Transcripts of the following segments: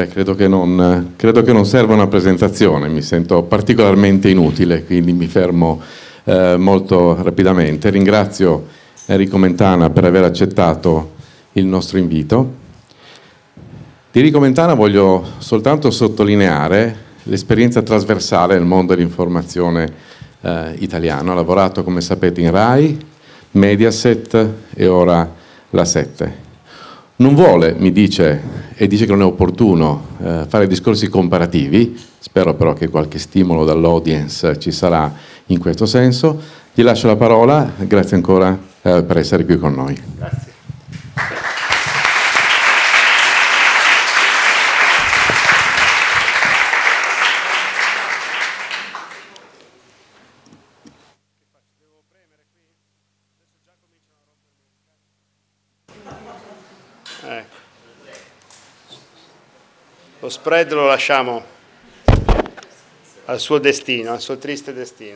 Beh, credo che non serva una presentazione, mi sento particolarmente inutile, quindi mi fermo molto rapidamente. Ringrazio Enrico Mentana per aver accettato il nostro invito. Di Enrico Mentana voglio soltanto sottolineare l'esperienza trasversale nel mondo dell'informazione italiano. Ha lavorato, come sapete, in Rai, Mediaset e ora la 7. Non vuole, mi dice, e dice che non è opportuno fare discorsi comparativi, spero però che qualche stimolo dall'audience ci sarà in questo senso. Gli lascio la parola, grazie ancora per essere qui con noi. Grazie. Lo spread lo lasciamo al suo destino, al suo triste destino.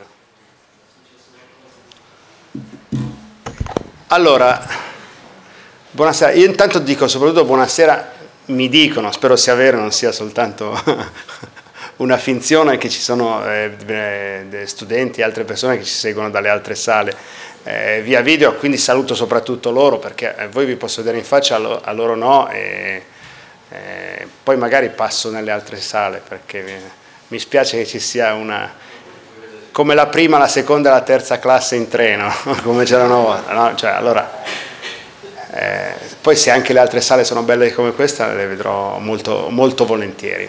Allora, buonasera. Io intanto dico soprattutto buonasera, mi dicono, spero sia vero, non sia soltanto una finzione, che ci sono studenti e altre persone che ci seguono dalle altre sale via video, quindi saluto soprattutto loro, perché voi vi posso vedere in faccia, a loro no, poi magari passo nelle altre sale, perché mi spiace che ci sia una, come la prima, la seconda e la terza classe in treno, come c'era una volta, no? Cioè, allora, poi se anche le altre sale sono belle come questa, le vedrò molto, molto volentieri.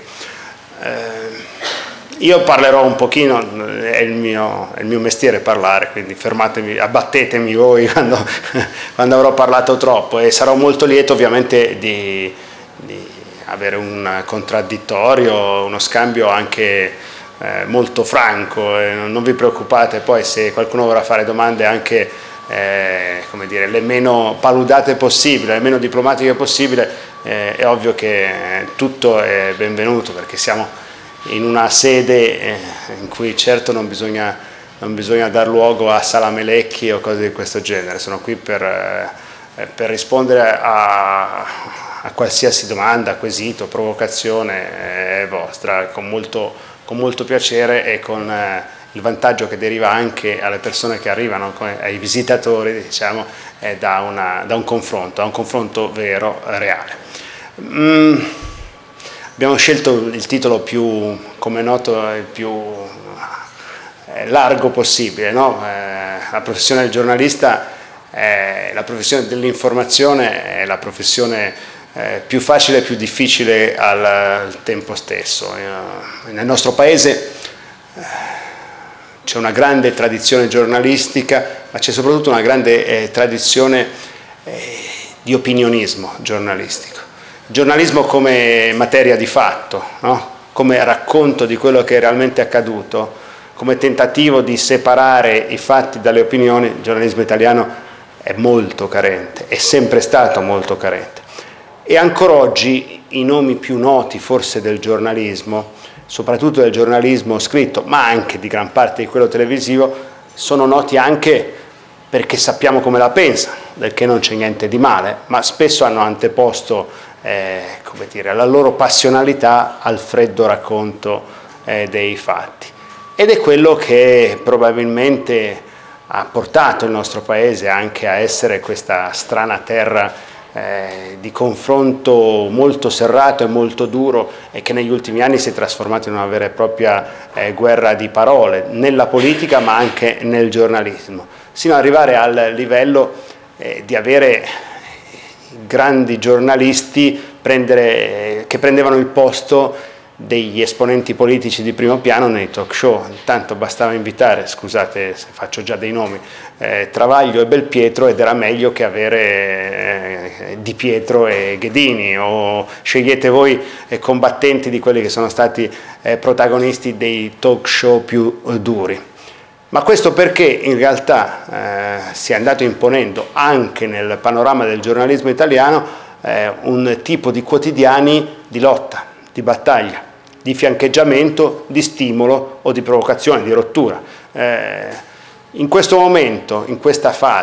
Io parlerò un pochino, è il mio mestiere parlare, quindi fermatemi, abbattetemi voi quando avrò parlato troppo, e sarò molto lieto ovviamente di avere un contraddittorio, uno scambio anche molto franco, non vi preoccupate poi se qualcuno vorrà fare domande anche come dire, le meno paludate possibile, le meno diplomatiche possibile, è ovvio che tutto è benvenuto, perché siamo in una sede in cui certo non bisogna dar luogo a salamelecchi o cose di questo genere. Sono qui per rispondere a qualsiasi domanda, quesito, provocazione vostra, con molto piacere, e con il vantaggio che deriva anche alle persone che arrivano, ai visitatori, diciamo, da un confronto vero, reale. Abbiamo scelto il titolo più, come è noto, il più largo possibile, no? La professione del giornalista, la professione dell'informazione è la professione più facile e più difficile al tempo stesso. Nel nostro paese c'è una grande tradizione giornalistica, ma c'è soprattutto una grande tradizione di opinionismo giornalistico. Giornalismo come materia di fatto, no? Come racconto di quello che è realmente accaduto, come tentativo di separare i fatti dalle opinioni. Il giornalismo italiano è molto carente, è sempre stato molto carente. E ancora oggi i nomi più noti forse del giornalismo, soprattutto del giornalismo scritto, ma anche di gran parte di quello televisivo, sono noti anche perché sappiamo come la pensano, del che non c'è niente di male, ma spesso hanno anteposto come dire, la loro passionalità al freddo racconto dei fatti. Ed è quello che probabilmente ha portato il nostro paese anche a essere questa strana terra di confronto molto serrato e molto duro, e che negli ultimi anni si è trasformato in una vera e propria guerra di parole, nella politica ma anche nel giornalismo, sino ad arrivare al livello di avere grandi giornalisti che prendevano il posto degli esponenti politici di primo piano nei talk show. Intanto bastava invitare, scusate se faccio già dei nomi, Travaglio e Belpietro, ed era meglio che avere Di Pietro e Ghedini, o scegliete voi combattenti di quelli che sono stati protagonisti dei talk show più duri. Ma questo perché in realtà si è andato imponendo anche nel panorama del giornalismo italiano un tipo di quotidiani di lotta, di battaglia, di fiancheggiamento, di stimolo o di provocazione, di rottura. In questo momento, in questa fase,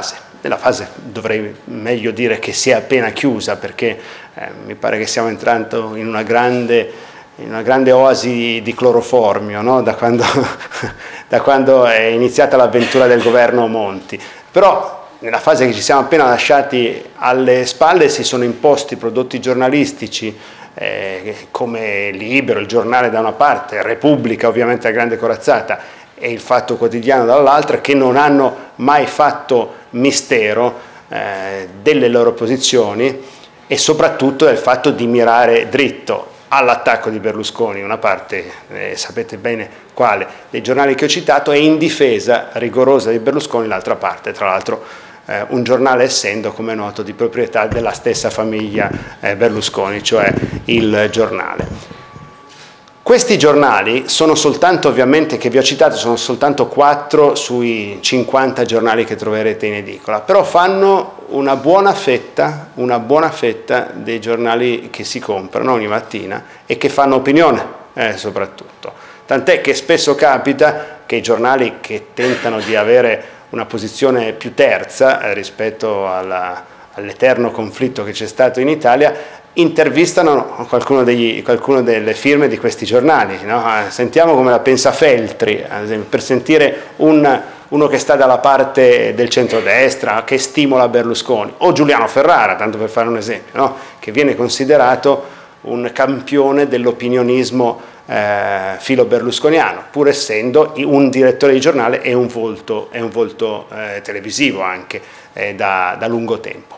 nella fase, dovrei meglio dire che si è appena chiusa, perché mi pare che stiamo entrando in una grande oasi di cloroformio, no? da quando è iniziata l'avventura del governo Monti. Però nella fase che ci siamo appena lasciati alle spalle si sono imposti prodotti giornalistici come Libero, il Giornale da una parte, Repubblica ovviamente a grande corazzata e il Fatto Quotidiano dall'altra, che non hanno mai fatto mistero delle loro posizioni e soprattutto del fatto di mirare dritto all'attacco di Berlusconi. Una parte, sapete bene quale, dei giornali che ho citato, è in difesa rigorosa di Berlusconi, l'altra parte, tra l'altro un giornale essendo, come è noto, di proprietà della stessa famiglia Berlusconi, cioè il Giornale. Questi giornali sono soltanto, ovviamente, che vi ho citato, sono soltanto 4 sui 50 giornali che troverete in edicola, però fanno una buona fetta dei giornali che si comprano ogni mattina e che fanno opinione soprattutto. Tant'è che spesso capita che i giornali che tentano di avere una posizione più terza rispetto all'eterno conflitto che c'è stato in Italia, intervistano qualcuno delle firme di questi giornali, no? Sentiamo come la pensa Feltri, ad esempio, per sentire uno che sta dalla parte del centrodestra, che stimola Berlusconi, o Giuliano Ferrara, tanto per fare un esempio, no? Che viene considerato un campione dell'opinionismo filo berlusconiano, pur essendo un direttore di giornale e un volto televisivo anche da lungo tempo.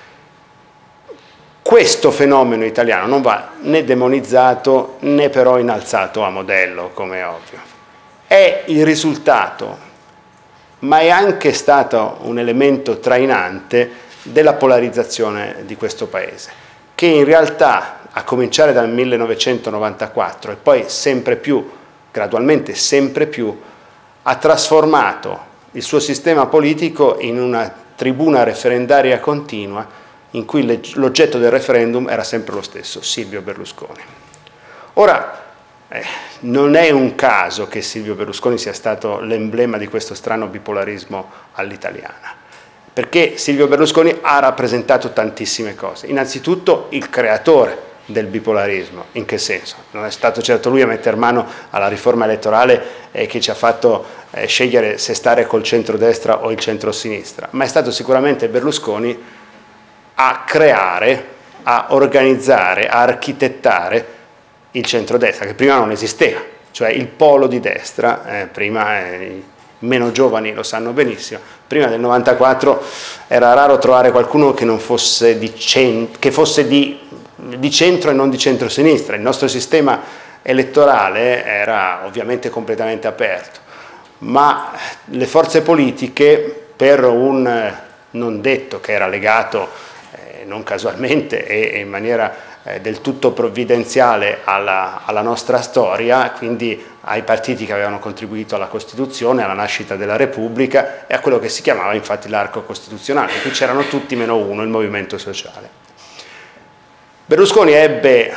Questo fenomeno italiano non va né demonizzato né però innalzato a modello, come è ovvio. È il risultato, ma è anche stato un elemento trainante della polarizzazione di questo Paese, che in realtà, a cominciare dal 1994 e poi sempre più, gradualmente sempre più, ha trasformato il suo sistema politico in una tribuna referendaria continua in cui l'oggetto del referendum era sempre lo stesso, Silvio Berlusconi. Ora, non è un caso che Silvio Berlusconi sia stato l'emblema di questo strano bipolarismo all'italiana, perché Silvio Berlusconi ha rappresentato tantissime cose. Innanzitutto il creatore del bipolarismo. In che senso? Non è stato certo lui a metter mano alla riforma elettorale che ci ha fatto scegliere se stare col centrodestra o il centrosinistra, ma è stato sicuramente Berlusconi a creare, a organizzare, a architettare il centrodestra, che prima non esisteva, cioè il polo di destra, prima i meno giovani lo sanno benissimo, prima del 94 era raro trovare qualcuno che non fosse che fosse di centro e non di centro-sinistra. Il nostro sistema elettorale era ovviamente completamente aperto, ma le forze politiche, per un non detto che era legato non casualmente e in maniera del tutto provvidenziale alla nostra storia, quindi ai partiti che avevano contribuito alla Costituzione, alla nascita della Repubblica e a quello che si chiamava infatti l'arco costituzionale, qui c'erano tutti meno uno, il movimento sociale. Berlusconi ebbe,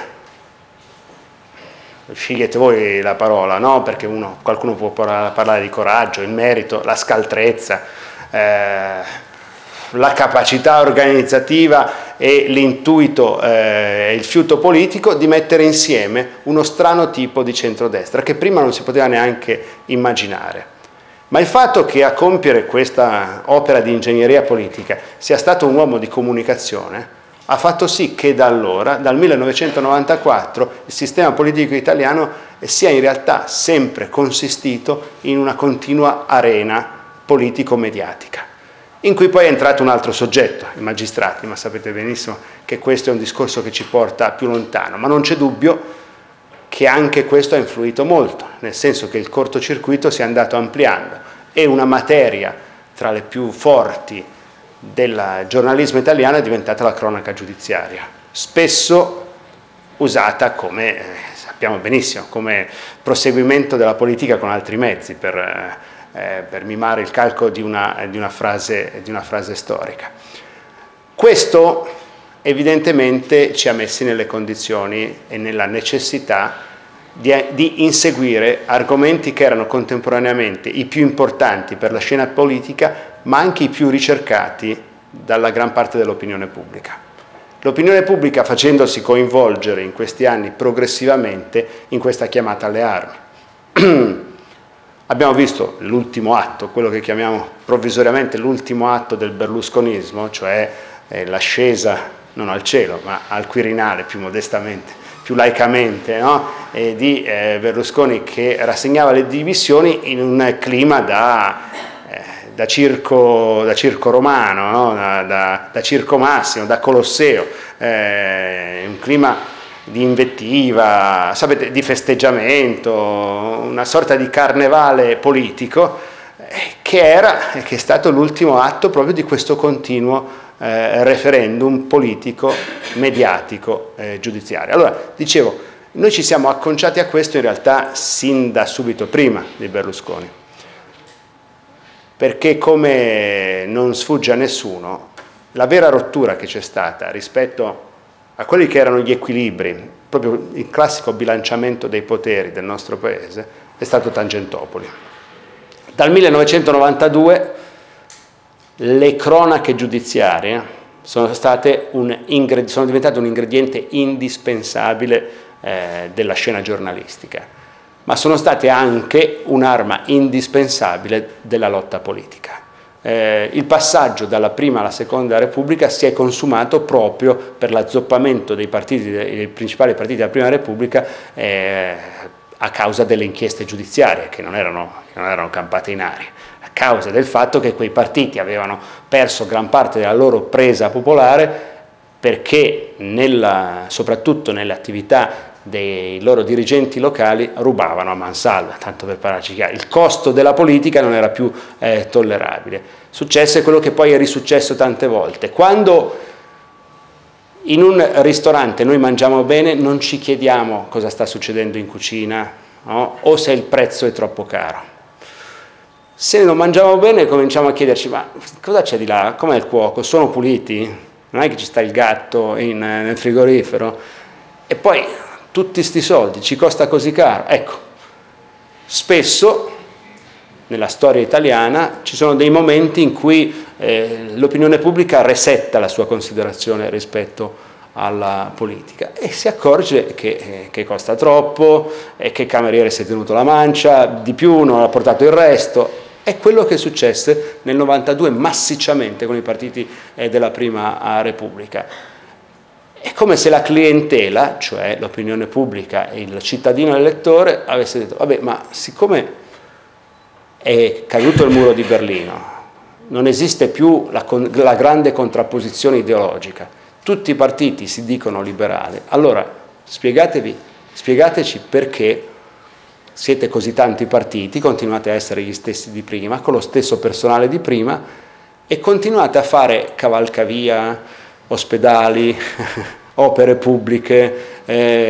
scegliete voi la parola, no? Perché qualcuno può parlare di coraggio, il merito, la scaltrezza, la capacità organizzativa e l'intuito e il fiuto politico di mettere insieme uno strano tipo di centrodestra che prima non si poteva neanche immaginare. Ma il fatto che a compiere questa opera di ingegneria politica sia stato un uomo di comunicazione ha fatto sì che da allora, dal 1994, il sistema politico italiano sia in realtà sempre consistito in una continua arena politico-mediatica, in cui poi è entrato un altro soggetto, i magistrati, ma sapete benissimo che questo è un discorso che ci porta più lontano, ma non c'è dubbio che anche questo ha influito molto, nel senso che il cortocircuito si è andato ampliando e una materia tra le più forti del giornalismo italiano è diventata la cronaca giudiziaria, spesso usata come, sappiamo benissimo, come proseguimento della politica con altri mezzi per mimare il calco di una frase storica. Questo evidentemente ci ha messi nelle condizioni e nella necessità di inseguire argomenti che erano contemporaneamente i più importanti per la scena politica, ma anche i più ricercati dalla gran parte dell'opinione pubblica. L'opinione pubblica facendosi coinvolgere in questi anni progressivamente in questa chiamata alle armi. Abbiamo visto l'ultimo atto, quello che chiamiamo provvisoriamente l'ultimo atto del berlusconismo, cioè l'ascesa non al cielo ma al Quirinale, più modestamente, più laicamente, no? Di Berlusconi, che rassegnava le dimissioni in un clima da circo romano, no? da circo massimo, da Colosseo, un clima di invettiva, sapete, di festeggiamento, una sorta di carnevale politico che è stato l'ultimo atto proprio di questo continuo referendum politico, mediatico, giudiziario. Allora, dicevo, noi ci siamo acconciati a questo in realtà sin da subito prima di Berlusconi, perché come non sfugge a nessuno, la vera rottura che c'è stata rispetto a quelli che erano gli equilibri, proprio il classico bilanciamento dei poteri del nostro Paese, è stato Tangentopoli. Dal 1992 le cronache giudiziarie sono diventate un ingrediente indispensabile della scena giornalistica, ma sono state anche un'arma indispensabile della lotta politica. Il passaggio dalla prima alla seconda Repubblica si è consumato proprio per l'azzoppamento dei principali partiti della prima Repubblica a causa delle inchieste giudiziarie che non erano campate in aria, a causa del fatto che quei partiti avevano perso gran parte della loro presa popolare perché soprattutto nelle attività dei loro dirigenti locali rubavano a mansalva, tanto per parlarci chiaro. Il costo della politica non era più tollerabile. Successe quello che poi è risuccesso tante volte. Quando in un ristorante noi mangiamo bene, non ci chiediamo cosa sta succedendo in cucina, no? O se il prezzo è troppo caro. Se non mangiamo bene cominciamo a chiederci: ma cosa c'è di là? Com'è il cuoco? Sono puliti? Non è che ci sta il gatto nel frigorifero? E poi tutti sti soldi, ci costa così caro? Ecco, spesso nella storia italiana ci sono dei momenti in cui l'opinione pubblica resetta la sua considerazione rispetto alla politica e si accorge che costa troppo, e che il cameriere si è tenuto la mancia, di più non ha portato il resto. È quello che successe nel 92 massicciamente con i partiti della prima Repubblica. È come se la clientela, cioè l'opinione pubblica e il cittadino elettore, avesse detto: vabbè, ma siccome è caduto il muro di Berlino, non esiste più la grande contrapposizione ideologica, tutti i partiti si dicono liberali, allora spiegateci perché siete così tanti partiti, continuate a essere gli stessi di prima, con lo stesso personale di prima, e continuate a fare cavalcavia, ospedali, opere pubbliche,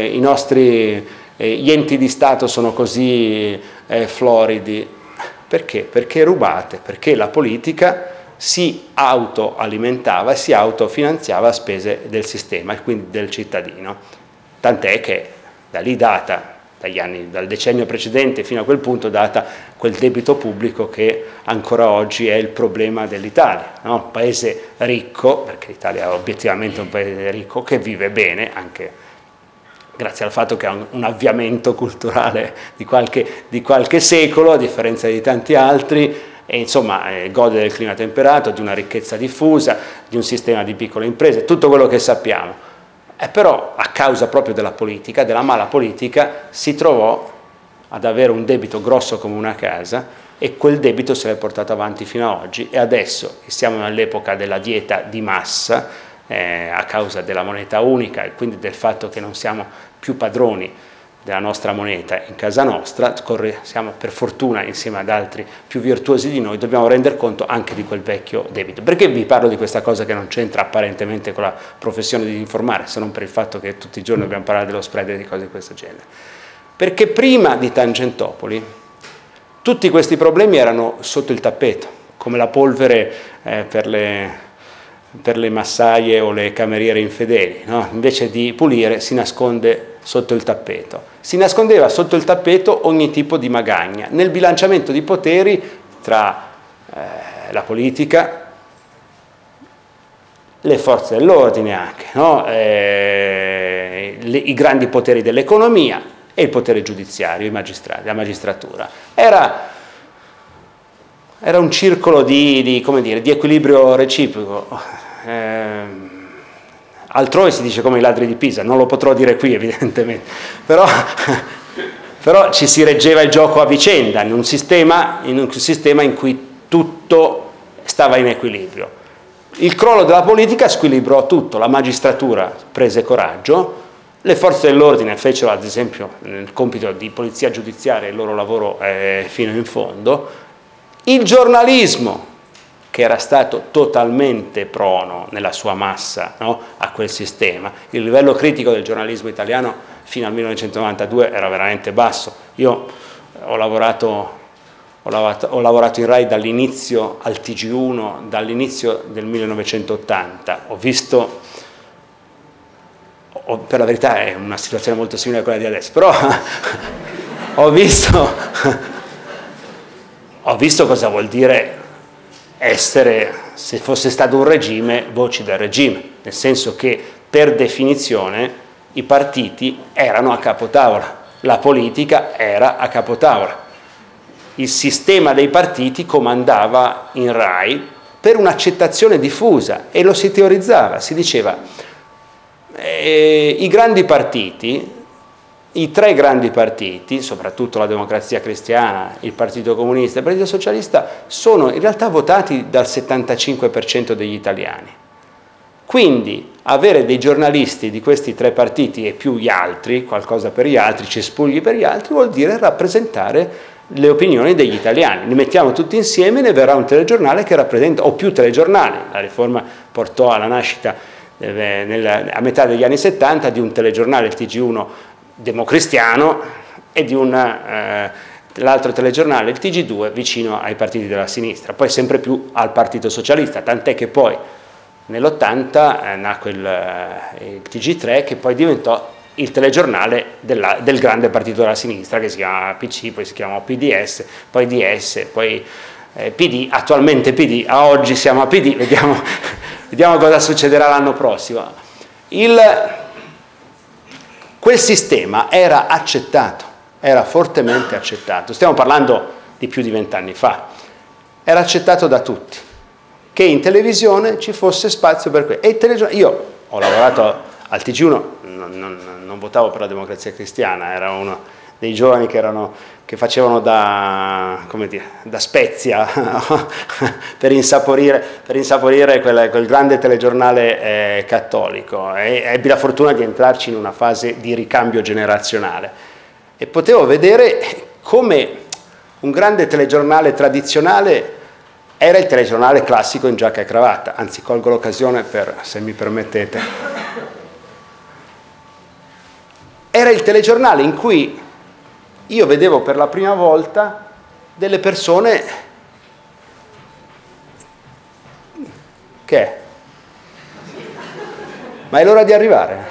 gli enti di Stato sono così floridi. Perché? Perché rubate, perché la politica si autoalimentava e si autofinanziava a spese del sistema e quindi del cittadino. Tant'è che da lì dal decennio precedente fino a quel punto data quel debito pubblico che ancora oggi è il problema dell'Italia, no? Un paese ricco, perché l'Italia è obiettivamente un paese ricco, che vive bene anche grazie al fatto che ha un avviamento culturale di qualche secolo, a differenza di tanti altri, e insomma gode del clima temperato, di una ricchezza diffusa, di un sistema di piccole imprese, tutto quello che sappiamo. Però a causa proprio della politica, della mala politica, si trovò ad avere un debito grosso come una casa e quel debito se l'è portato avanti fino ad oggi, e adesso che siamo nell'epoca della dieta di massa a causa della moneta unica e quindi del fatto che non siamo più padroni della nostra moneta in casa nostra, siamo per fortuna insieme ad altri più virtuosi di noi, dobbiamo rendere conto anche di quel vecchio debito. Perché vi parlo di questa cosa che non c'entra apparentemente con la professione di informare, se non per il fatto che tutti i giorni dobbiamo parlare dello spread e di cose di questo genere? Perché prima di Tangentopoli tutti questi problemi erano sotto il tappeto, come la polvere per le massaie o le cameriere infedeli, no? Invece di pulire si nasconde sotto il tappeto. Si nascondeva sotto il tappeto ogni tipo di magagna. Nel bilanciamento di poteri tra la politica, le forze dell'ordine anche, no? I grandi poteri dell'economia e il potere giudiziario, i magistrati, la magistratura. Era un circolo come dire, di equilibrio reciproco. Altrove si dice come i ladri di Pisa, non lo potrò dire qui evidentemente, però ci si reggeva il gioco a vicenda in un sistema in cui tutto stava in equilibrio. Il crollo della politica squilibrò tutto, la magistratura prese coraggio, le forze dell'ordine fecero ad esempio il compito di polizia giudiziaria il loro lavoro fino in fondo, il giornalismo, che era stato totalmente prono nella sua massa, no, a quel sistema, il livello critico del giornalismo italiano fino al 1992 era veramente basso. Io ho lavorato in Rai dall'inizio al TG1, dall'inizio del 1980, ho visto, per la verità è una situazione molto simile a quella di adesso, però ho visto cosa vuol dire essere, se fosse stato un regime, voci del regime, nel senso che per definizione i partiti erano a capotavola, la politica era a capotavola. Il sistema dei partiti comandava in Rai per un'accettazione diffusa e lo si teorizzava, si diceva i grandi partiti, i tre grandi partiti, soprattutto la Democrazia Cristiana, il Partito Comunista e il Partito Socialista, sono in realtà votati dal 75% degli italiani. Quindi avere dei giornalisti di questi tre partiti e più gli altri, qualcosa per gli altri, cespugli per gli altri, vuol dire rappresentare le opinioni degli italiani. Li mettiamo tutti insieme e ne verrà un telegiornale che rappresenta, o più telegiornali. La riforma portò alla nascita a metà degli anni 70 di un telegiornale, il TG1 democristiano, e di l'altro telegiornale, il TG2, vicino ai partiti della sinistra, poi sempre più al Partito Socialista, tant'è che poi nell'80 nacque il TG3, che poi diventò il telegiornale del grande partito della sinistra, che si chiama PC, poi si chiama PDS, poi DS, poi PD, attualmente PD, a oggi siamo a PD, vediamo cosa succederà l'anno prossimo. Quel sistema era accettato, era fortemente accettato, stiamo parlando di più di 20 anni fa, era accettato da tutti, che in televisione ci fosse spazio per questo. Io ho lavorato al TG1, non votavo per la Democrazia Cristiana, era uno dei giovani che facevano da Spezia per insaporire quel grande telegiornale cattolico, e ebbi la fortuna di entrarci in una fase di ricambio generazionale e potevo vedere come un grande telegiornale tradizionale era il telegiornale classico in giacca e cravatta, anzi colgo l'occasione per, se mi permettete, era il telegiornale in cui io vedevo per la prima volta delle persone che... Ma è l'ora di arrivare?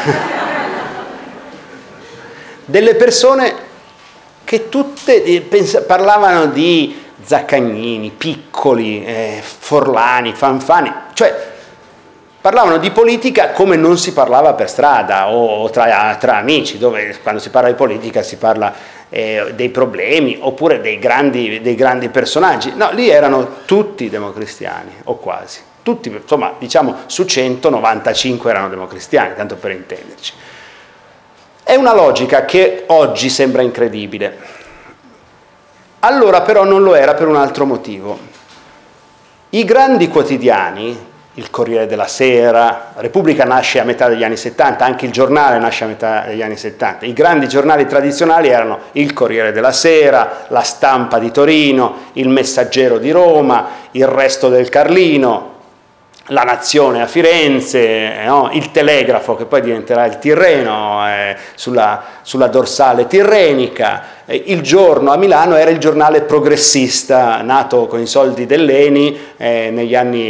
Delle persone che tutte parlavano di Zaccagnini, Piccoli, Forlani, Fanfani, cioè parlavano di politica come non si parlava per strada o tra amici, dove quando si parla di politica si parla dei problemi oppure dei grandi personaggi. No, lì erano tutti democristiani, o quasi. Tutti, insomma, diciamo su 195 erano democristiani, tanto per intenderci. È una logica che oggi sembra incredibile. Allora però non lo era per un altro motivo. I grandi quotidiani, il Corriere della Sera, Repubblica nasce a metà degli anni 70, anche il Giornale nasce a metà degli anni 70. I grandi giornali tradizionali erano il Corriere della Sera, La Stampa di Torino, il Messaggero di Roma, il Resto del Carlino, La Nazione a Firenze, no? Il Telegrafo, che poi diventerà il Tirreno, sulla dorsale tirrenica. Il Giorno a Milano era il giornale progressista, nato con i soldi dell'ENI negli anni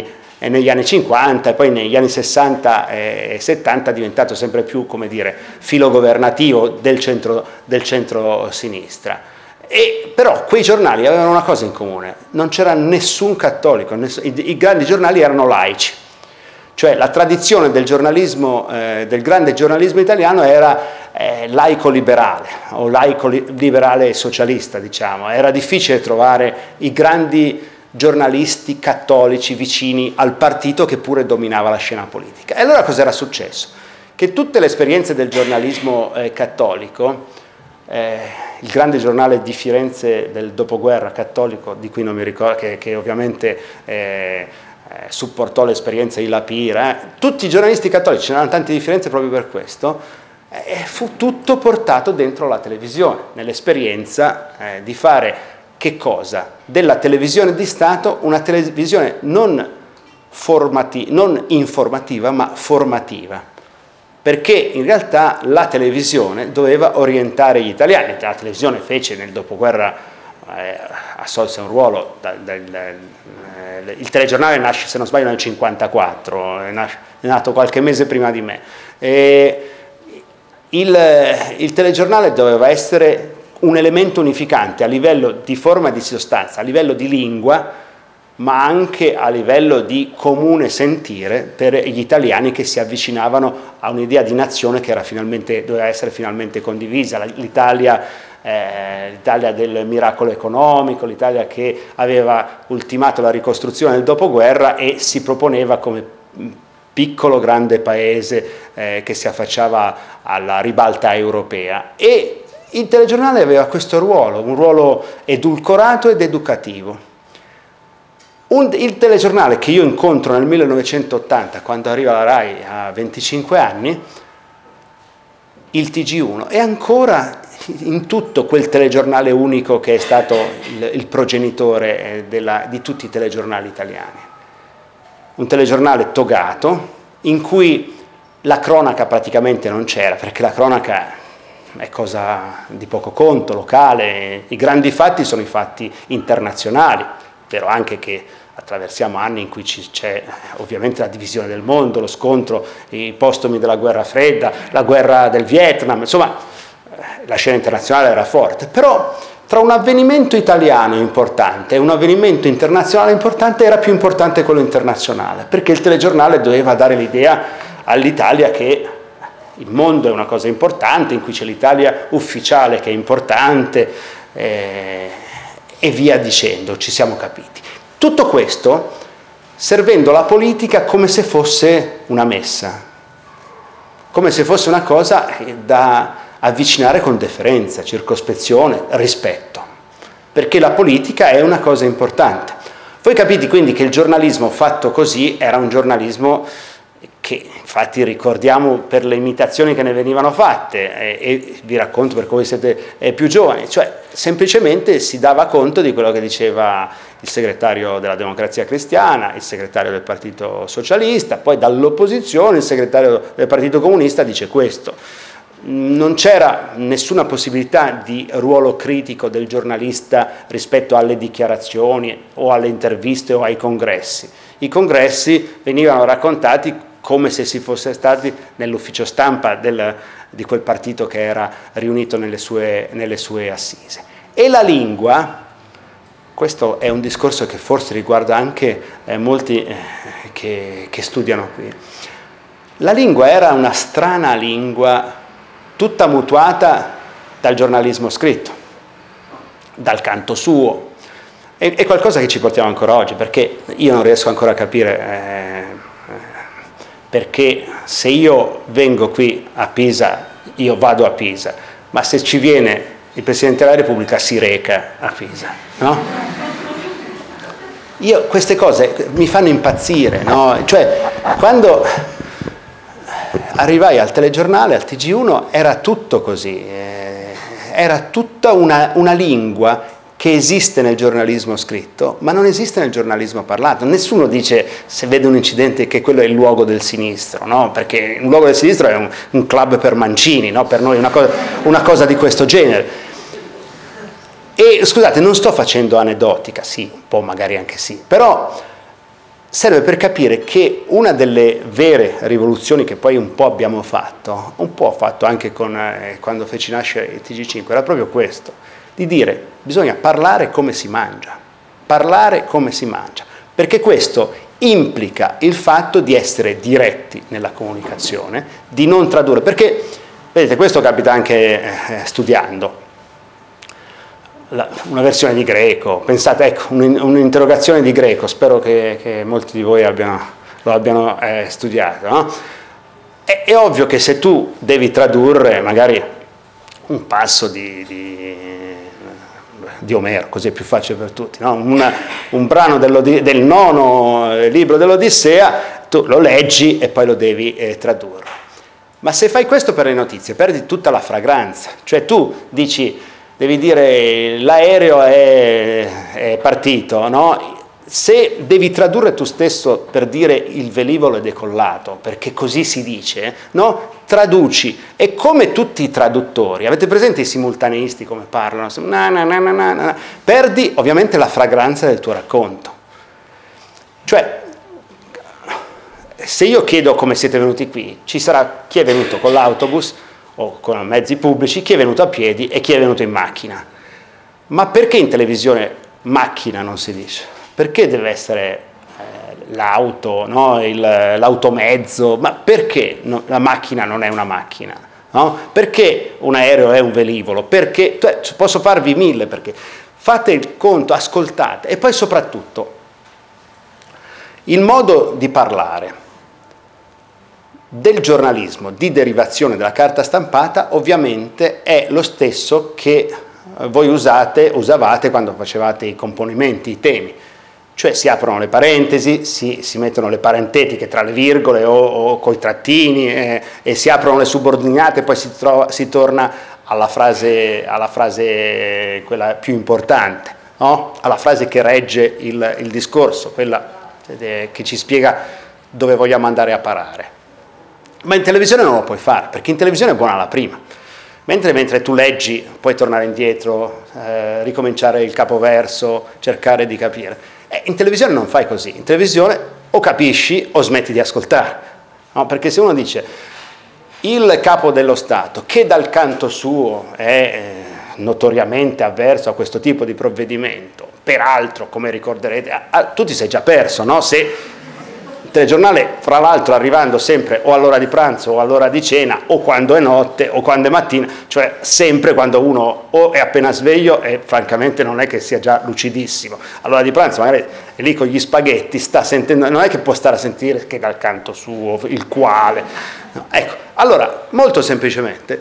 negli anni 50 e poi negli anni 60 e 70 è diventato sempre più, come dire, filogovernativo del centro-sinistra. Però quei giornali avevano una cosa in comune: non c'era nessun cattolico, i grandi giornali erano laici. Cioè la tradizione del giornalismo, del grande giornalismo italiano era laico-liberale o laico-liberale socialista, diciamo. Era difficile trovare i grandi giornalisti cattolici vicini al partito che pure dominava la scena politica. E allora cosa era successo? Che tutte le esperienze del giornalismo cattolico, il grande giornale di Firenze del dopoguerra cattolico, di cui non mi ricordo, che ovviamente supportò l'esperienza di La Pira, tutti i giornalisti cattolici, ce n'erano tante differenze proprio per questo, fu tutto portato dentro la televisione, nell'esperienza di fare che cosa? Della televisione di Stato una televisione non informativa ma formativa, perché in realtà la televisione doveva orientare gli italiani. La televisione fece nel dopoguerra, assolse un ruolo, il telegiornale nasce, se non sbaglio, nel 1954, è nato qualche mese prima di me. Il telegiornale doveva essere un elemento unificante a livello di forma e di sostanza, a livello di lingua, ma anche a livello di comune sentire per gli italiani che si avvicinavano a un'idea di nazione che doveva essere finalmente condivisa. L'Italia del miracolo economico, l'Italia che aveva ultimato la ricostruzione del dopoguerra e si proponeva come piccolo grande paese che si affacciava alla ribalta europea. E il telegiornale aveva questo ruolo, un ruolo edulcorato ed educativo. Il telegiornale che io incontro nel 1980, quando arriva alla RAI a 25 anni, il TG1, è ancora in tutto quel telegiornale unico che è stato il progenitore di tutti i telegiornali italiani. Un telegiornale togato, in cui la cronaca praticamente non c'era, perché la cronaca è cosa di poco conto, locale. I grandi fatti sono i fatti internazionali, vero anche che attraversiamo anni in cui c'è ovviamente la divisione del mondo, lo scontro, i postumi della guerra fredda, la guerra del Vietnam, insomma la scena internazionale era forte, però tra un avvenimento italiano importante e un avvenimento internazionale importante era più importante quello internazionale, perché il telegiornale doveva dare l'idea all'Italia che il mondo è una cosa importante, in cui c'è l'Italia ufficiale che è importante e via dicendo, ci siamo capiti. Tutto questo servendo la politica come se fosse una messa, come se fosse una cosa da avvicinare con deferenza, circospezione, rispetto, perché la politica è una cosa importante. Voi capite quindi che il giornalismo fatto così era un giornalismo che infatti ricordiamo per le imitazioni che ne venivano fatte e vi racconto perché voi siete più giovani, cioè semplicemente si dava conto di quello che diceva il segretario della Democrazia Cristiana, il segretario del Partito Socialista, poi dall'opposizione il segretario del Partito Comunista dice questo. Non c'era nessuna possibilità di ruolo critico del giornalista rispetto alle dichiarazioni o alle interviste o ai congressi. I congressi venivano raccontati come se si fosse stati nell'ufficio stampa di quel partito che era riunito nelle sue assise. E la lingua, questo è un discorso che forse riguarda anche molti che studiano qui, la lingua era una strana lingua tutta mutuata dal giornalismo scritto, dal canto suo, è qualcosa che ci portiamo ancora oggi, perché io non riesco ancora a capire perché se io vengo qui a Pisa, io vado a Pisa, ma se ci viene il Presidente della Repubblica si reca a Pisa, no? Queste cose mi fanno impazzire, no? Cioè, quando arrivai al telegiornale, al TG1, era tutto così, era tutta una lingua che esiste nel giornalismo scritto, ma non esiste nel giornalismo parlato. Nessuno dice, se vede un incidente, che quello è il luogo del sinistro, no? Perché un luogo del sinistro è un club per mancini, no? Per noi una cosa di questo genere. E scusate, non sto facendo aneddotica, sì, un po' magari anche sì, però serve per capire che una delle vere rivoluzioni che poi un po' abbiamo fatto, un po' fatto anche quando feci nascere il TG5, era proprio questo, di dire bisogna parlare come si mangia, perché questo implica il fatto di essere diretti nella comunicazione, di non tradurre, perché, vedete, questo capita anche studiando, una versione di greco, pensate, ecco, un'interrogazione di greco, spero che molti di voi lo abbiano studiato, no? È ovvio che se tu devi tradurre magari un passo di Omero, così è più facile per tutti, no? Un brano del nono libro dell'Odissea, tu lo leggi e poi lo devi tradurre. Ma se fai questo per le notizie, perdi tutta la fragranza, cioè tu dici, devi dire l'aereo è partito, no? Se devi tradurre tu stesso per dire il velivolo è decollato, perché così si dice, no? Traduci, e come tutti i traduttori, avete presente i simultaneisti come parlano? Perdi ovviamente la fragranza del tuo racconto. Cioè, se io chiedo come siete venuti qui, ci sarà chi è venuto con l'autobus o con mezzi pubblici, chi è venuto a piedi e chi è venuto in macchina. Ma perché in televisione macchina non si dice? Perché deve essere l'auto, no? L'automezzo? Ma perché la macchina non è una macchina? No? Perché un aereo è un velivolo? Perché, posso farvi mille perché. Fate il conto, ascoltate, e poi soprattutto il modo di parlare del giornalismo di derivazione della carta stampata ovviamente è lo stesso che voi usavate quando facevate i componimenti, i temi, cioè si aprono le parentesi, si mettono le parentetiche tra le virgole o coi trattini e si aprono le subordinate, poi si torna alla frase quella più importante, no? Alla frase che regge il discorso, quella che ci spiega dove vogliamo andare a parare. Ma in televisione non lo puoi fare, perché in televisione è buona la prima. Mentre tu leggi, puoi tornare indietro, ricominciare il capoverso, cercare di capire. In televisione non fai così. In televisione o capisci o smetti di ascoltare. No? Perché se uno dice il capo dello Stato, che dal canto suo è notoriamente avverso a questo tipo di provvedimento, peraltro, come ricorderete, tu ti sei già perso, no? Se telegiornale, fra l'altro arrivando sempre o all'ora di pranzo o all'ora di cena o quando è notte o quando è mattina, cioè sempre quando uno o è appena sveglio e francamente non è che sia già lucidissimo, all'ora di pranzo magari è lì con gli spaghetti, sta sentendo, non è che può stare a sentire che dal canto suo, il quale, no, ecco, allora molto semplicemente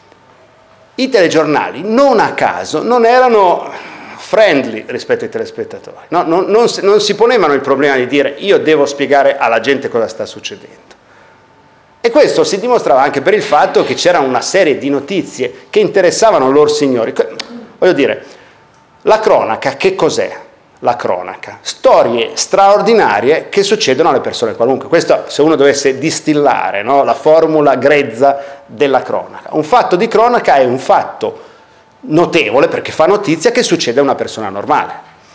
i telegiornali non a caso non erano friendly rispetto ai telespettatori, no? Non si ponevano il problema di dire io devo spiegare alla gente cosa sta succedendo. E questo si dimostrava anche per il fatto che c'era una serie di notizie che interessavano loro signori. Voglio dire, la cronaca che cos'è? La cronaca. Storie straordinarie che succedono alle persone qualunque. Questo se uno dovesse distillare, no? La formula grezza della cronaca. Un fatto di cronaca è un fatto notevole perché fa notizia che succede a una persona normale.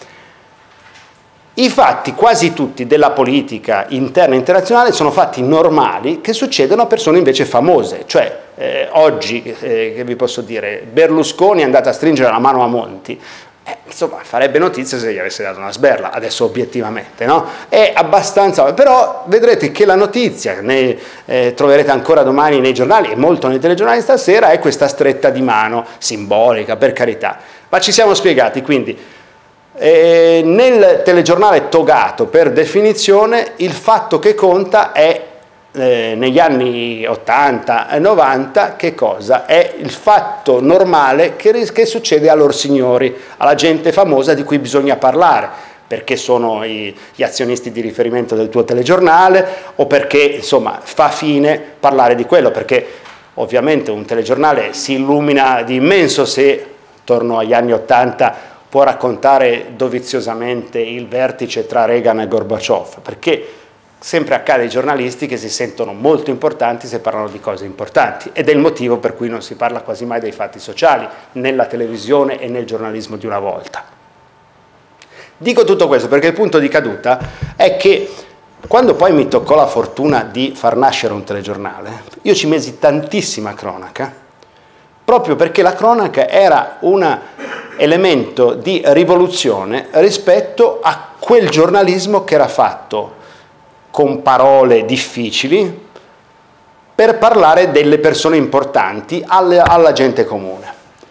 I fatti quasi tutti della politica interna e internazionale sono fatti normali che succedono a persone invece famose, cioè oggi, che vi posso dire, Berlusconi è andato a stringere la mano a Monti, insomma farebbe notizia se gli avesse dato una sberla, adesso obiettivamente, no? È abbastanza, però vedrete che la notizia, ne troverete ancora domani nei giornali e molto nei telegiornali stasera, è questa stretta di mano, simbolica per carità, ma ci siamo spiegati, quindi nel telegiornale togato per definizione il fatto che conta è negli anni 80 e 90 che cosa? È il fatto normale che succede a lor signori, alla gente famosa di cui bisogna parlare, perché sono gli azionisti di riferimento del tuo telegiornale o perché insomma fa fine parlare di quello, perché ovviamente un telegiornale si illumina di immenso se, torno agli anni 80, può raccontare doviziosamente il vertice tra Reagan e Gorbaciov, perché sempre accade ai giornalisti che si sentono molto importanti se parlano di cose importanti ed è il motivo per cui non si parla quasi mai dei fatti sociali nella televisione e nel giornalismo di una volta. Dico tutto questo perché il punto di caduta è che Quando poi mi toccò la fortuna di far nascere un telegiornale, io ci mesi tantissima cronaca, proprio perché la cronaca era un elemento di rivoluzione rispetto a quel giornalismo che era fatto con parole difficili per parlare delle persone importanti alla gente comune.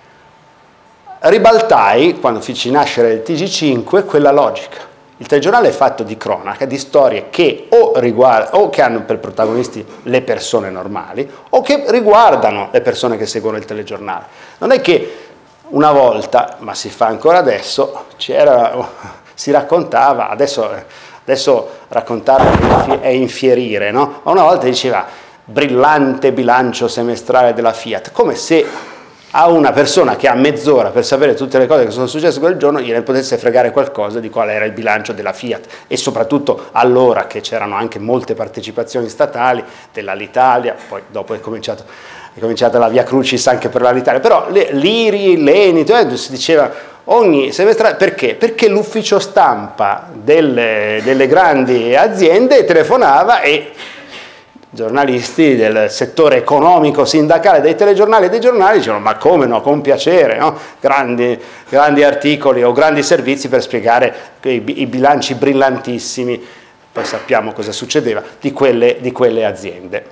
Ribaltai, quando feci nascere il TG5, quella logica. Il telegiornale è fatto di cronaca, di storie che o che hanno per protagonisti le persone normali o che riguardano le persone che seguono il telegiornale. Non è che una volta, ma si fa ancora adesso, si raccontava, adesso raccontare è infierire, no? Ma una volta diceva brillante bilancio semestrale della Fiat, come se a una persona che ha mezz'ora per sapere tutte le cose che sono successe quel giorno gliene potesse fregare qualcosa di qual era il bilancio della Fiat, e soprattutto allora che c'erano anche molte partecipazioni statali dell'Alitalia, poi dopo è cominciata la via crucis anche per l'Alitalia, però l'IRI, l'ENI, si diceva ogni semestrale. Perché? Perché l'ufficio stampa delle grandi aziende telefonava e giornalisti del settore economico sindacale dei telegiornali e dei giornali dicevano ma come no, con piacere, no? grandi articoli o grandi servizi per spiegare i bilanci brillantissimi, poi sappiamo cosa succedeva, di quelle aziende.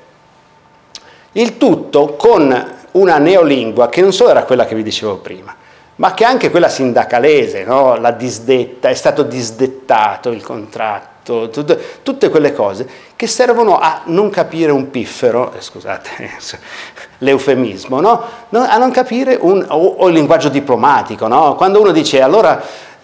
Il tutto con una neolingua che non solo era quella che vi dicevo prima, ma che anche quella sindacalese, no? La disdetta, è stato disdettato il contratto, tutte quelle cose che servono a non capire un piffero, scusate l'eufemismo, no? A non capire o il linguaggio diplomatico, no? Quando uno dice allora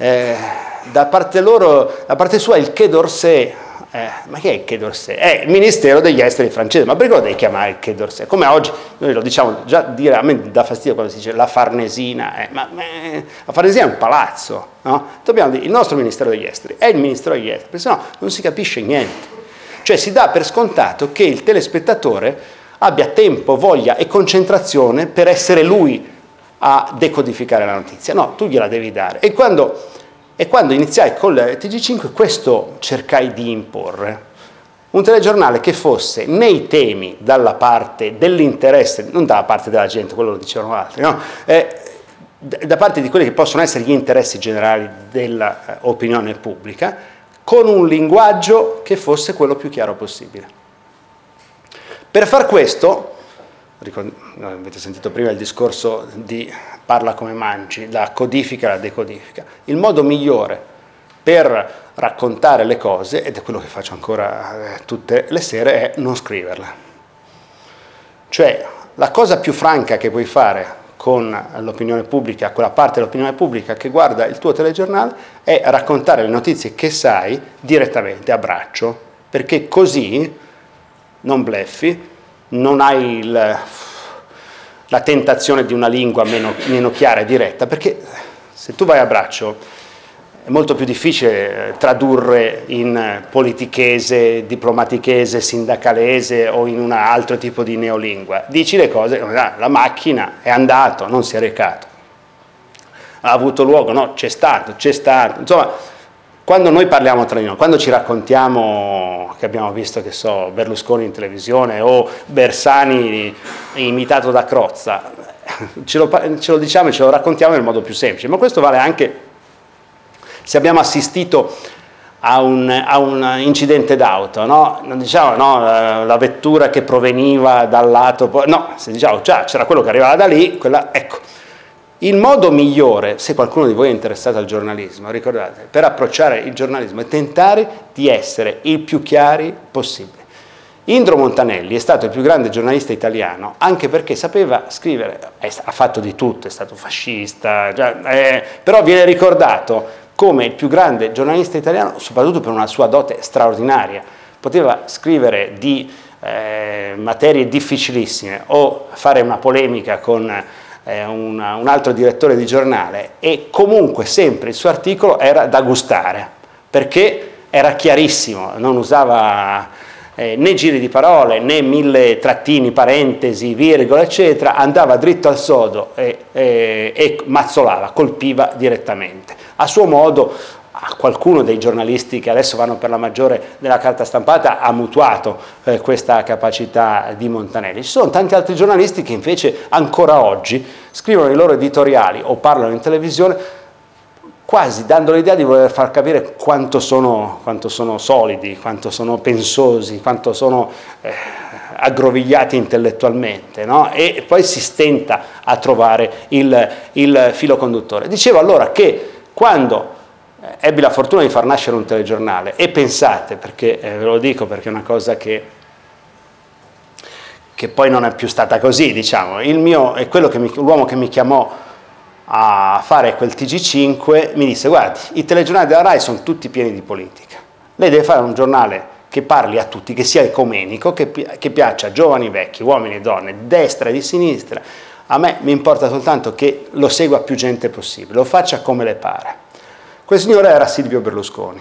da parte sua il Quai d'Orsay, ma che è il Quai d'Orsay? È il Ministero degli Esteri francese, ma perché lo devi chiamare il Quai d'Orsay? Come oggi, noi lo diciamo, già dire, a me dà fastidio quando si dice la Farnesina, la Farnesina è un palazzo, no? Dobbiamo dire, il nostro Ministero degli Esteri è il Ministero degli Esteri, perché sennò non si capisce niente. Cioè si dà per scontato che il telespettatore abbia tempo, voglia e concentrazione per essere lui a decodificare la notizia. No, tu gliela devi dare. E quando iniziai con il TG5 questo cercai di imporre, un telegiornale che fosse nei temi dalla parte dell'interesse, non dalla parte della gente, quello lo dicevano altri, no? Da parte di quelli che possono essere gli interessi generali dell'opinione pubblica, con un linguaggio che fosse quello più chiaro possibile. Per far questo, avete sentito prima il discorso di Parla come mangi, la codifica e la decodifica. Il modo migliore per raccontare le cose, ed è quello che faccio ancora tutte le sere, è non scriverle. Cioè, la cosa più franca che puoi fare con l'opinione pubblica, quella parte dell'opinione pubblica che guarda il tuo telegiornale, è raccontare le notizie che sai direttamente, a braccio, perché così non bleffi, non hai la tentazione di una lingua meno chiara e diretta, perché se tu vai a braccio è molto più difficile tradurre in politichese, diplomatichese, sindacalese o in un altro tipo di neolingua. Dici le cose, la macchina è andato, non si è recato. Ha avuto luogo, no, c'è stato. Insomma, quando noi parliamo tra di noi, quando ci raccontiamo che abbiamo visto, che so, Berlusconi in televisione o Bersani imitato da Crozza, ce lo diciamo e ce lo raccontiamo nel modo più semplice, ma questo vale anche se abbiamo assistito a un incidente d'auto, no? Non diciamo no, la vettura che proveniva dal lato, no, se diciamo già c'era quello che arrivava da lì, ecco. Il modo migliore, se qualcuno di voi è interessato al giornalismo, ricordate, per approcciare il giornalismo è tentare di essere il più chiari possibile. Indro Montanelli è stato il più grande giornalista italiano, anche perché sapeva scrivere, ha fatto di tutto, è stato fascista, però viene ricordato come il più grande giornalista italiano, soprattutto per una sua dote straordinaria. Poteva scrivere di materie difficilissime o fare una polemica con un altro direttore di giornale, e comunque sempre il suo articolo era da gustare, perché era chiarissimo, non usava né giri di parole né 1000 trattini, parentesi, virgole eccetera, andava dritto al sodo e mazzolava, colpiva direttamente. A suo modo a qualcuno dei giornalisti che adesso vanno per la maggiore della carta stampata ha mutuato questa capacità di Montanelli. Ci sono tanti altri giornalisti che invece ancora oggi scrivono i loro editoriali o parlano in televisione quasi dando l'idea di voler far capire quanto sono solidi, quanto sono pensosi, quanto sono aggrovigliati intellettualmente, no? E poi si stenta a trovare il filo conduttore. Dicevo allora che quando ebbi la fortuna di far nascere un telegiornale, e pensate, perché ve lo dico perché è una cosa che poi non è più stata così, diciamo, l'uomo che mi chiamò a fare quel TG5 mi disse: guardi, i telegiornali della RAI sono tutti pieni di politica, lei deve fare un giornale che parli a tutti, che sia ecumenico, che piaccia a giovani, vecchi, uomini e donne, destra e di sinistra. A me mi importa soltanto che lo segua più gente possibile, lo faccia come le pare. Quel signore era Silvio Berlusconi.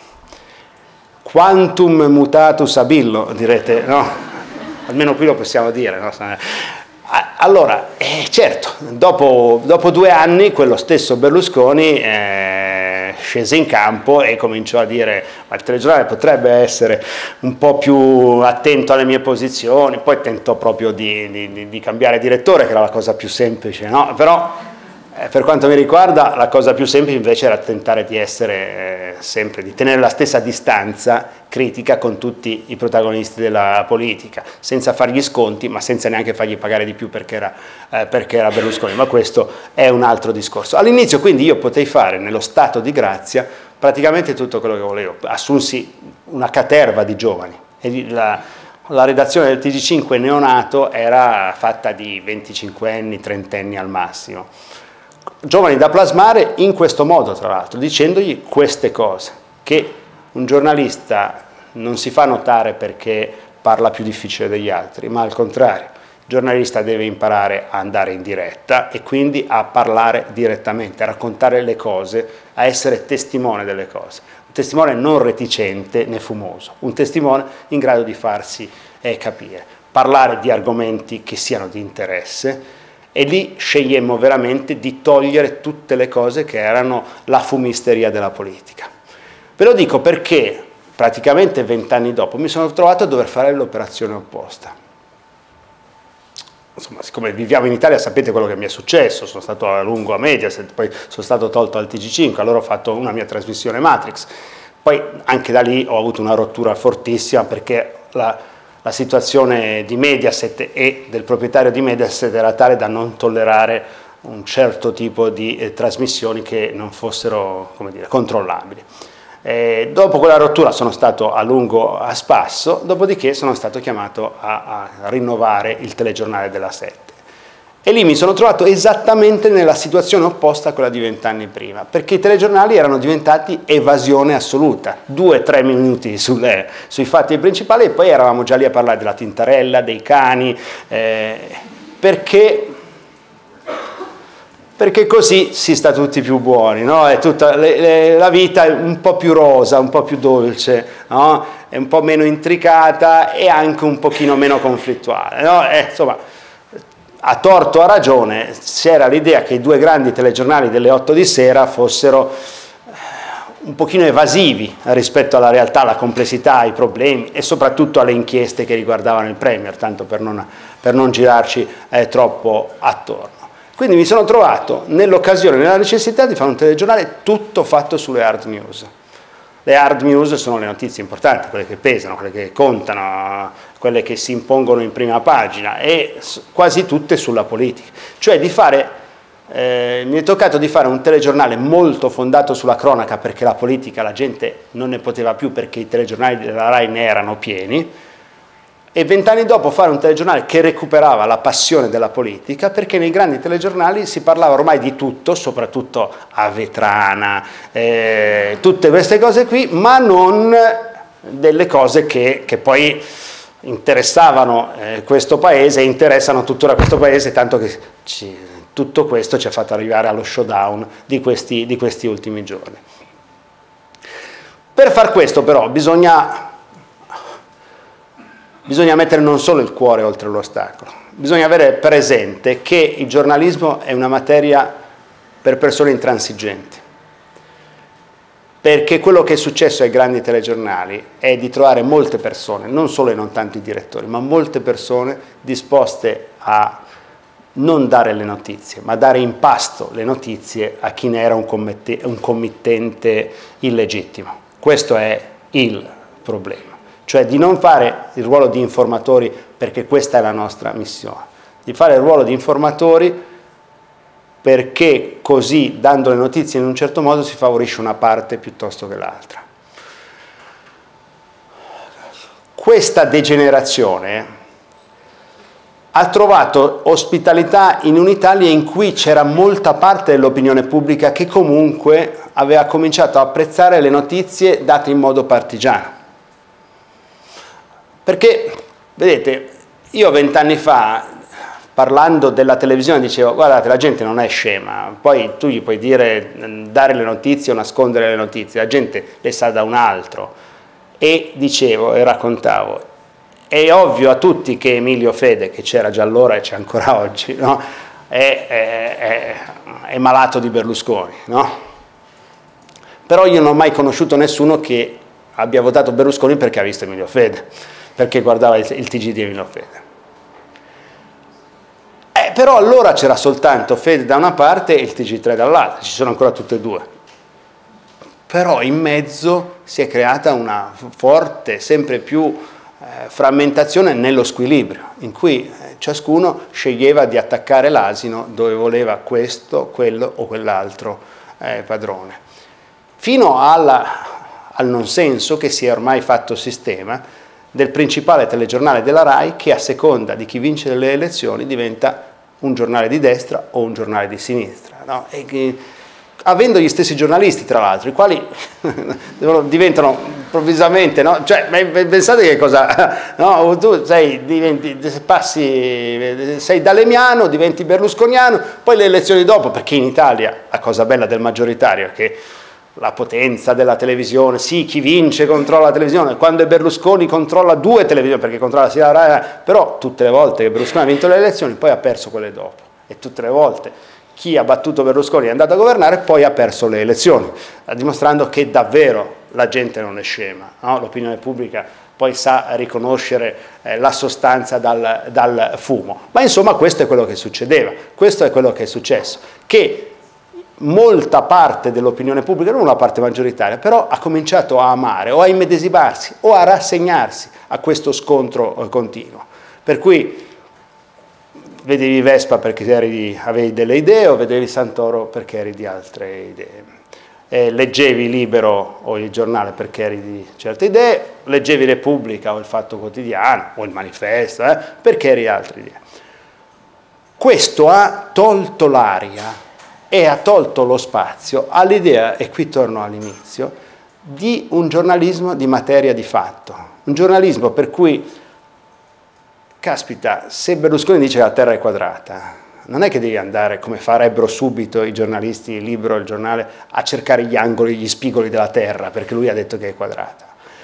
Quantum mutatus ab illo, direte, no? Almeno qui lo possiamo dire, no? Allora, certo, dopo 2 anni quello stesso Berlusconi scese in campo e cominciò a dire: ma il telegiornale potrebbe essere un po' più attento alle mie posizioni. Poi tentò proprio di cambiare direttore, che era la cosa più semplice, no? Però per quanto mi riguarda la cosa più semplice invece era tentare di essere sempre, di tenere la stessa distanza critica con tutti i protagonisti della politica, senza fargli sconti, ma senza neanche fargli pagare di più perché era Berlusconi, ma questo è un altro discorso. All'inizio quindi io potei fare nello stato di grazia praticamente tutto quello che volevo, assunsi una caterva di giovani e la redazione del TG5 neonato era fatta di 25enni, 30enni al massimo. Giovani da plasmare in questo modo, tra l'altro, dicendogli queste cose, che un giornalista non si fa notare perché parla più difficile degli altri, ma al contrario, il giornalista deve imparare a andare in diretta e quindi a parlare direttamente, a raccontare le cose, a essere testimone delle cose. Un testimone non reticente né fumoso, un testimone in grado di farsi capire, parlare di argomenti che siano di interesse. E lì scegliemmo veramente di togliere tutte le cose che erano la fumisteria della politica. Ve lo dico perché praticamente 20 anni dopo mi sono trovato a dover fare l'operazione opposta. Insomma, siccome viviamo in Italia sapete quello che mi è successo, sono stato a lungo a Mediaset, poi sono stato tolto al TG5, allora ho fatto una mia trasmissione Matrix, poi anche da lì ho avuto una rottura fortissima perché la situazione di Mediaset e del proprietario di Mediaset era tale da non tollerare un certo tipo di trasmissioni che non fossero, come dire, controllabili. Dopo quella rottura sono stato a lungo a spasso, dopodiché sono stato chiamato a rinnovare il telegiornale della 7. E lì mi sono trovato esattamente nella situazione opposta a quella di 20 anni prima, perché i telegiornali erano diventati evasione assoluta, 2-3 minuti sui fatti principali e poi eravamo già lì a parlare della tintarella, dei cani, perché così si sta tutti più buoni, no? È tutta la vita è un po' più rosa, un po' più dolce, no? È un po' meno intricata e anche un pochino meno conflittuale, no? Insomma, a torto o a ragione, c'era l'idea che i 2 grandi telegiornali delle 8 di sera fossero un pochino evasivi rispetto alla realtà, alla complessità, ai problemi e soprattutto alle inchieste che riguardavano il Premier, tanto per non girarci troppo attorno. Quindi mi sono trovato nell'occasione, nella necessità di fare un telegiornale tutto fatto sulle hard news. Le hard news sono le notizie importanti, quelle che pesano, quelle che contano, quelle che si impongono in prima pagina e quasi tutte sulla politica. Cioè mi è toccato di fare un telegiornale molto fondato sulla cronaca perché la politica la gente non ne poteva più perché i telegiornali della RAI ne erano pieni e 20 anni dopo fare un telegiornale che recuperava la passione della politica perché nei grandi telegiornali si parlava ormai di tutto, soprattutto a Vetrana, tutte queste cose qui, ma non delle cose che poi interessavano questo paese e interessano tuttora questo paese, tanto che tutto questo ci ha fatto arrivare allo showdown di questi ultimi giorni. Per far questo però bisogna mettere non solo il cuore oltre l'ostacolo, bisogna avere presente che il giornalismo è una materia per persone intransigenti, perché quello che è successo ai grandi telegiornali è di trovare molte persone, non solo e non tanto i direttori, ma molte persone disposte a non dare le notizie, ma dare in pasto le notizie a chi ne era un committente illegittimo. Questo è il problema, cioè di non fare il ruolo di informatori, perché questa è la nostra missione, di fare il ruolo di informatori perché così, dando le notizie in un certo modo, si favorisce una parte piuttosto che l'altra. Questa degenerazione ha trovato ospitalità in un'Italia in cui c'era molta parte dell'opinione pubblica che comunque aveva cominciato a apprezzare le notizie date in modo partigiano. Perché, vedete, io 20 anni fa, parlando della televisione, dicevo: guardate, la gente non è scema, poi tu gli puoi dire dare le notizie o nascondere le notizie, la gente le sa da un altro. E dicevo e raccontavo: è ovvio a tutti che Emilio Fede, che c'era già allora e c'è ancora oggi, no? è malato di Berlusconi, no? Però io non ho mai conosciuto nessuno che abbia votato Berlusconi perché ha visto Emilio Fede, perché guardava il TG di Emilio Fede. Però allora c'era soltanto Fede da una parte e il TG3 dall'altra, ci sono ancora tutte e due. Però in mezzo si è creata una forte, sempre più frammentazione nello squilibrio, in cui ciascuno sceglieva di attaccare l'asino dove voleva questo, quello o quell'altro padrone. Fino al non senso che si è ormai fatto sistema del principale telegiornale della RAI, che a seconda di chi vince le elezioni diventa un giornale di destra o un giornale di sinistra, no? E che, avendo gli stessi giornalisti, tra l'altro, i quali diventano improvvisamente, no? Cioè, pensate che cosa, no? Tu sei d'alemiano, diventi berlusconiano, poi le elezioni dopo, perché in Italia la cosa bella del maggioritario è che la potenza della televisione, sì, chi vince controlla la televisione, quando è Berlusconi controlla 2 televisioni, perché controlla sia la RAI, però tutte le volte che Berlusconi ha vinto le elezioni poi ha perso quelle dopo, e tutte le volte chi ha battuto Berlusconi è andato a governare poi ha perso le elezioni, dimostrando che davvero la gente non è scema, no? L'opinione pubblica poi sa riconoscere la sostanza dal fumo. Ma insomma questo è quello che succedeva, questo è quello che è successo, che molta parte dell'opinione pubblica, non una parte maggioritaria, però ha cominciato a amare o a immedesimarsi o a rassegnarsi a questo scontro continuo. Per cui vedevi Vespa perché avevi delle idee, o vedevi Santoro perché eri di altre idee. Leggevi Libero o il giornale perché eri di certe idee, leggevi Repubblica o il Fatto Quotidiano o il Manifesto perché eri di altre idee. Questo ha tolto l'aria e ha tolto lo spazio all'idea, e qui torno all'inizio, di un giornalismo di materia di fatto, un giornalismo per cui, caspita, se Berlusconi dice che la Terra è quadrata, non è che devi andare, come farebbero subito i giornalisti, il Libro e il giornale, a cercare gli angoli, gli spigoli della Terra, perché lui ha detto che è quadrata.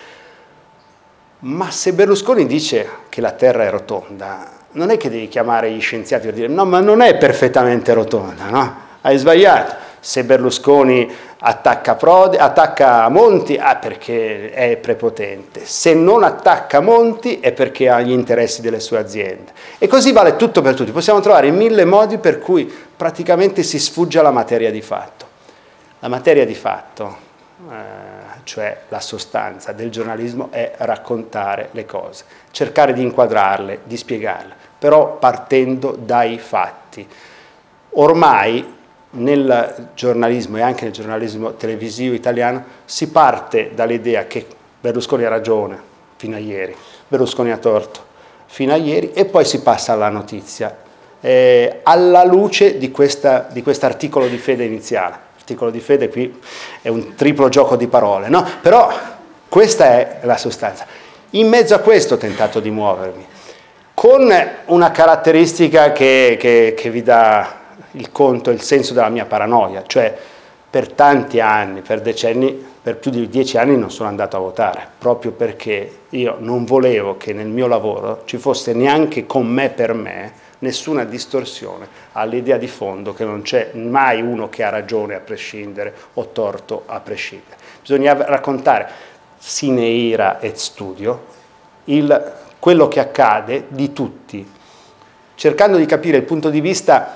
Ma se Berlusconi dice che la Terra è rotonda, non è che devi chiamare gli scienziati per dire no, ma non è perfettamente rotonda, no? Hai sbagliato. Se Berlusconi attacca Monti, perché è prepotente. Se non attacca Monti è perché ha gli interessi delle sue aziende. E così vale tutto per tutti. Possiamo trovare 1000 modi per cui praticamente si sfugge alla materia di fatto. La materia di fatto, cioè la sostanza del giornalismo, è raccontare le cose, cercare di inquadrarle, di spiegarle, però partendo dai fatti. Ormai nel giornalismo e anche nel giornalismo televisivo italiano si parte dall'idea che Berlusconi ha ragione fino a ieri, Berlusconi ha torto fino a ieri, e poi si passa alla notizia, alla luce di quest'articolo di fede iniziale. L'articolo di fede qui è un triplo gioco di parole, no? Però questa è la sostanza. In mezzo a questo ho tentato di muovermi, con una caratteristica che vi dà il conto, il senso della mia paranoia, cioè per tanti anni, per decenni, per più di 10 anni non sono andato a votare, proprio perché io non volevo che nel mio lavoro ci fosse neanche con me per me nessuna distorsione all'idea di fondo che non c'è mai uno che ha ragione a prescindere o torto a prescindere. Bisogna raccontare sine ira et studio quello che accade di tutti, cercando di capire il punto di vista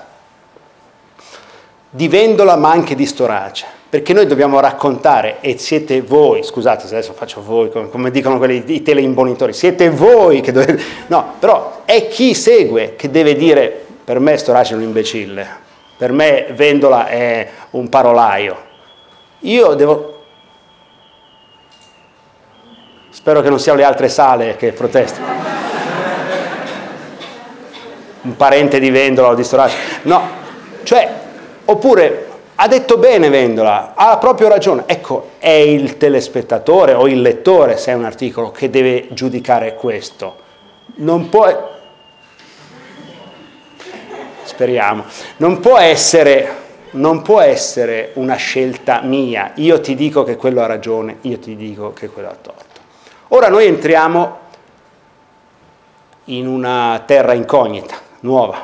di Vendola ma anche di Storace, perché noi dobbiamo raccontare, e siete voi, scusate se adesso faccio voi, come dicono quelli, i teleimbonitori, siete voi che dovete, no, però è chi segue che deve dire: per me Storace è un imbecille, per me Vendola è un parolaio. Io devo... Spero che non siano le altre sale che protestano. Un parente di Vendola o di Storace. No, cioè, oppure ha detto bene Vendola, ha proprio ragione. Ecco, è il telespettatore o il lettore, se è un articolo, che deve giudicare questo. Non può... Speriamo. Non può essere una scelta mia. Io ti dico che quello ha ragione, io ti dico che quello ha torto. Ora noi entriamo in una terra incognita, nuova.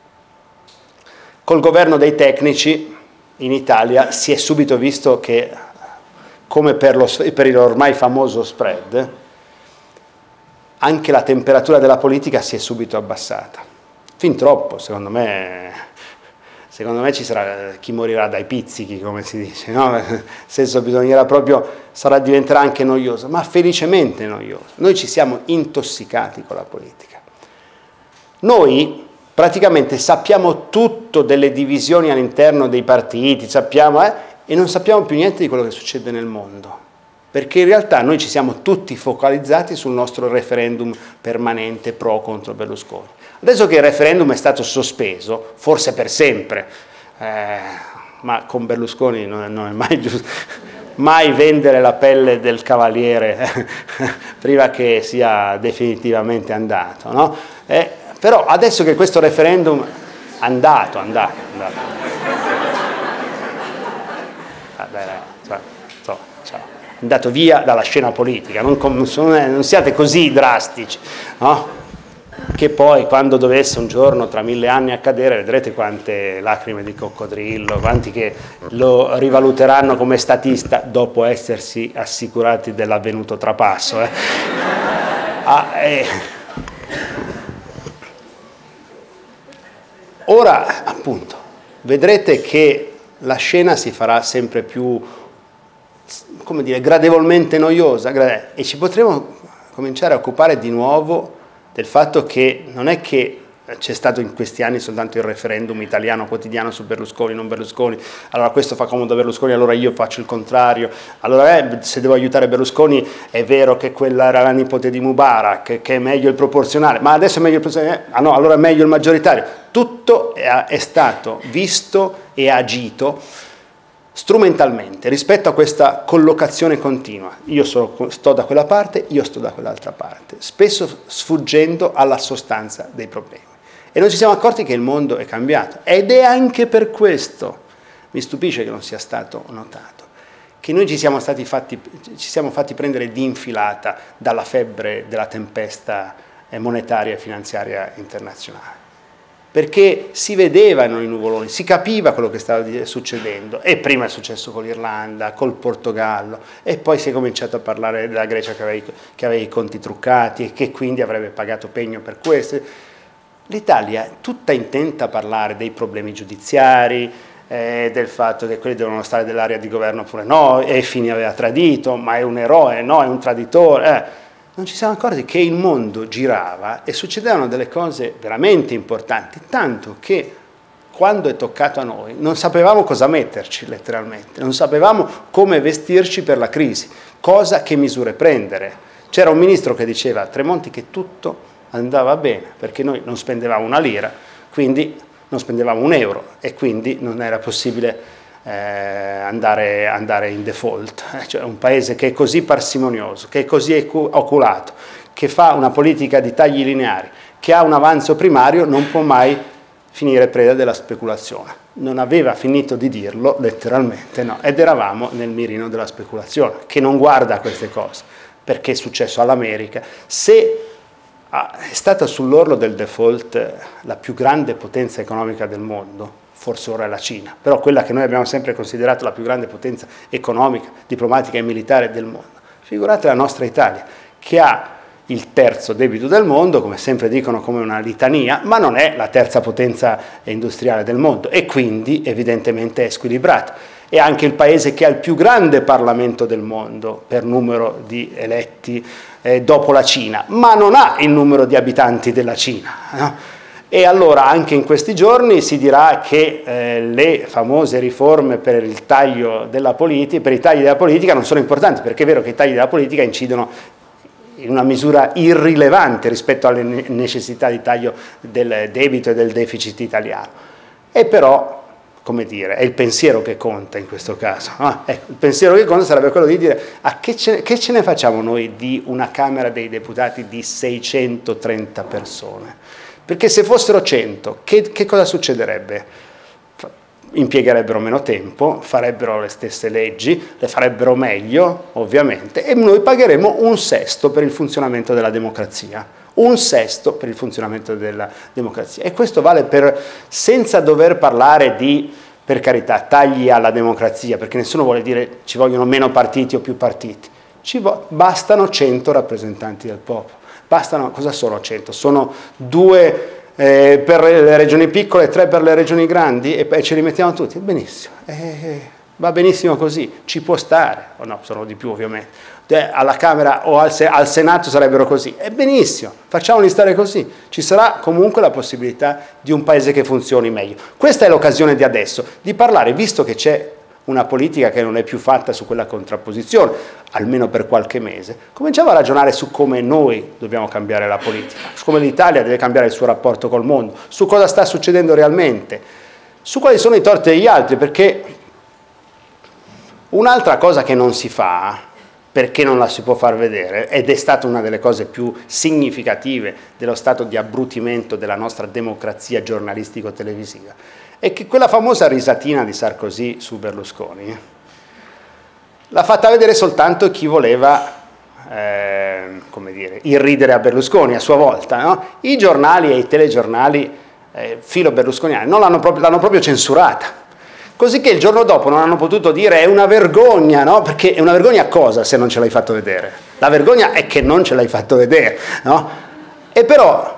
Col governo dei tecnici in Italia si è subito visto che, come per il ormai famoso spread, anche la temperatura della politica si è subito abbassata. Fin troppo, secondo me ci sarà chi morirà dai pizzichi, come si dice, no? Nel senso, diventerà anche noioso, ma felicemente noioso. Noi ci siamo intossicati con la politica. Noi praticamente sappiamo tutto delle divisioni all'interno dei partiti, e non sappiamo più niente di quello che succede nel mondo, perché in realtà noi ci siamo tutti focalizzati sul nostro referendum permanente pro o contro Berlusconi. Adesso che il referendum è stato sospeso, forse per sempre, ma con Berlusconi non è mai giusto, mai vendere la pelle del cavaliere prima che sia definitivamente andato, no? Però adesso che questo referendum è andato. Andato via dalla scena politica, non siate così drastici, no? Che poi quando dovesse un giorno tra 1000 anni accadere vedrete quante lacrime di coccodrillo, quanti che lo rivaluteranno come statista dopo essersi assicurati dell'avvenuto trapasso. Ora appunto vedrete che la scena si farà sempre più, come dire, gradevolmente noiosa, e ci potremo cominciare a occupare di nuovo del fatto che non è che c'è stato in questi anni soltanto il referendum italiano quotidiano su Berlusconi, non Berlusconi, allora questo fa comodo a Berlusconi, allora io faccio il contrario, allora se devo aiutare Berlusconi è vero che quella era la nipote di Mubarak, che è meglio il proporzionale, ma adesso è meglio il proporzionale, no, allora è meglio il maggioritario. Tutto è stato visto e agito strumentalmente rispetto a questa collocazione continua. Io sto da quella parte, io sto da quell'altra parte, spesso sfuggendo alla sostanza dei problemi. E non ci siamo accorti che il mondo è cambiato. Ed è anche per questo, mi stupisce che non sia stato notato, che noi ci siamo fatti prendere di infilata dalla febbre della tempesta monetaria e finanziaria internazionale. Perché si vedevano i nuvoloni, si capiva quello che stava succedendo, e prima è successo con l'Irlanda, col Portogallo, e poi si è cominciato a parlare della Grecia che aveva i conti truccati e che quindi avrebbe pagato pegno per questo. L'Italia è tutta intenta a parlare dei problemi giudiziari, del fatto che quelli devono stare dell'area di governo oppure no, e Fini aveva tradito, ma è un eroe, no, è un traditore. Non ci siamo accorti che il mondo girava e succedevano delle cose veramente importanti, tanto che quando è toccato a noi non sapevamo cosa metterci letteralmente, non sapevamo come vestirci per la crisi, che misure prendere. C'era un ministro che diceva a Tremonti che tutto andava bene perché noi non spendevamo una lira, quindi non spendevamo un euro e quindi non era possibile andare in default, cioè un paese che è così parsimonioso, che è così oculato, che fa una politica di tagli lineari, che ha un avanzo primario, non può mai finire preda della speculazione. Non aveva finito di dirlo letteralmente, no, ed eravamo nel mirino della speculazione, che non guarda a queste cose, perché è successo all'America. Se è stata sull'orlo del default la più grande potenza economica del mondo, forse ora è la Cina, però quella che noi abbiamo sempre considerato la più grande potenza economica, diplomatica e militare del mondo. Figurate la nostra Italia, che ha il terzo debito del mondo, come sempre dicono come una litania, ma non è la terza potenza industriale del mondo e quindi evidentemente è squilibrata. È anche il paese che ha il più grande Parlamento del mondo per numero di eletti dopo la Cina, ma non ha il numero di abitanti della Cina, no? E allora anche in questi giorni si dirà che le famose riforme per il taglio della politica, per i tagli della politica non sono importanti, perché è vero che i tagli della politica incidono in una misura irrilevante rispetto alle necessità di taglio del debito e del deficit italiano. E però, come dire, è il pensiero che conta in questo caso. Ecco, il pensiero che conta sarebbe quello di dire che ce ne facciamo noi di una Camera dei Deputati di 630 persone? Perché se fossero 100, che cosa succederebbe? Impiegherebbero meno tempo, farebbero le stesse leggi, le farebbero meglio, ovviamente, e noi pagheremo un sesto per il funzionamento della democrazia. Un sesto per il funzionamento della democrazia. E questo vale senza dover parlare di, per carità, tagli alla democrazia, perché nessuno vuole dire ci vogliono meno partiti o più partiti. Bastano 100 rappresentanti del popolo. Bastano, cosa sono 100? Sono 2 per le regioni piccole, 3 per le regioni grandi e ce li mettiamo tutti. Benissimo, va benissimo così, ci può stare, o no, sono di più ovviamente. Alla Camera o al Senato sarebbero così, e benissimo, facciamoli stare così, ci sarà comunque la possibilità di un paese che funzioni meglio. Questa è l'occasione di adesso, di parlare, visto che c'è una politica che non è più fatta su quella contrapposizione, almeno per qualche mese, cominciamo a ragionare su come noi dobbiamo cambiare la politica, su come l'Italia deve cambiare il suo rapporto col mondo, su cosa sta succedendo realmente, su quali sono i torti degli altri, perché un'altra cosa che non si fa, perché non la si può far vedere, ed è stata una delle cose più significative dello stato di abbrutimento della nostra democrazia giornalistico-televisiva, è che quella famosa risatina di Sarkozy su Berlusconi l'ha fatta vedere soltanto chi voleva come dire, irridere a Berlusconi a sua volta, no? I giornali e i telegiornali filo berlusconiani non l'hanno proprio censurata. Così che il giorno dopo non hanno potuto dire è una vergogna, no? Perché è una vergogna cosa se non ce l'hai fatto vedere? La vergogna è che non ce l'hai fatto vedere, no? E però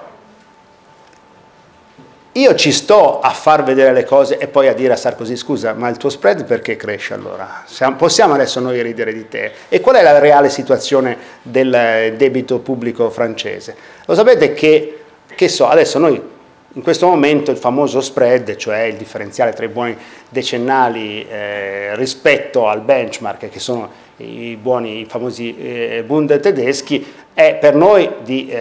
io ci sto a far vedere le cose e poi a dire a Sarkozy scusa, ma il tuo spread perché cresce allora? Possiamo adesso noi ridere di te? E qual è la reale situazione del debito pubblico francese? Lo sapete che so, adesso noi in questo momento il famoso spread, cioè il differenziale tra i buoni decennali rispetto al benchmark, che sono i famosi Bund tedeschi, è per noi di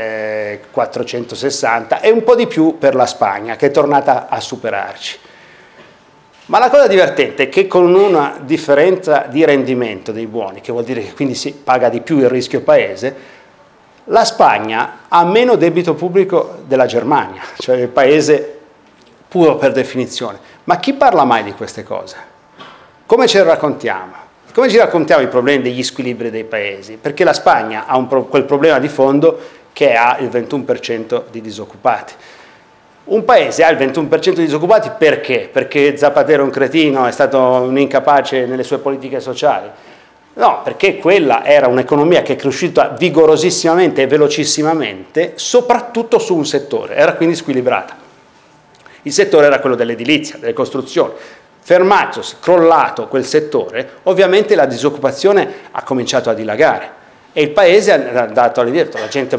460 e un po' di più per la Spagna, che è tornata a superarci. Ma la cosa divertente è che con una differenza di rendimento dei buoni, che vuol dire che quindi si paga di più il rischio paese, la Spagna ha meno debito pubblico della Germania, cioè il paese puro per definizione. Ma chi parla mai di queste cose? Come ce le raccontiamo? Come ci raccontiamo i problemi degli squilibri dei paesi? Perché la Spagna ha quel problema di fondo che ha il 21% di disoccupati. Un paese ha il 21% di disoccupati perché? Perché Zapatero è un cretino, è stato un incapace nelle sue politiche sociali? No, perché quella era un'economia che è cresciuta vigorosissimamente e velocissimamente, soprattutto su un settore, era quindi squilibrata. Il settore era quello dell'edilizia, delle costruzioni. Fermatosi, crollato quel settore, ovviamente la disoccupazione ha cominciato a dilagare e il paese è andato all'indietro, la gente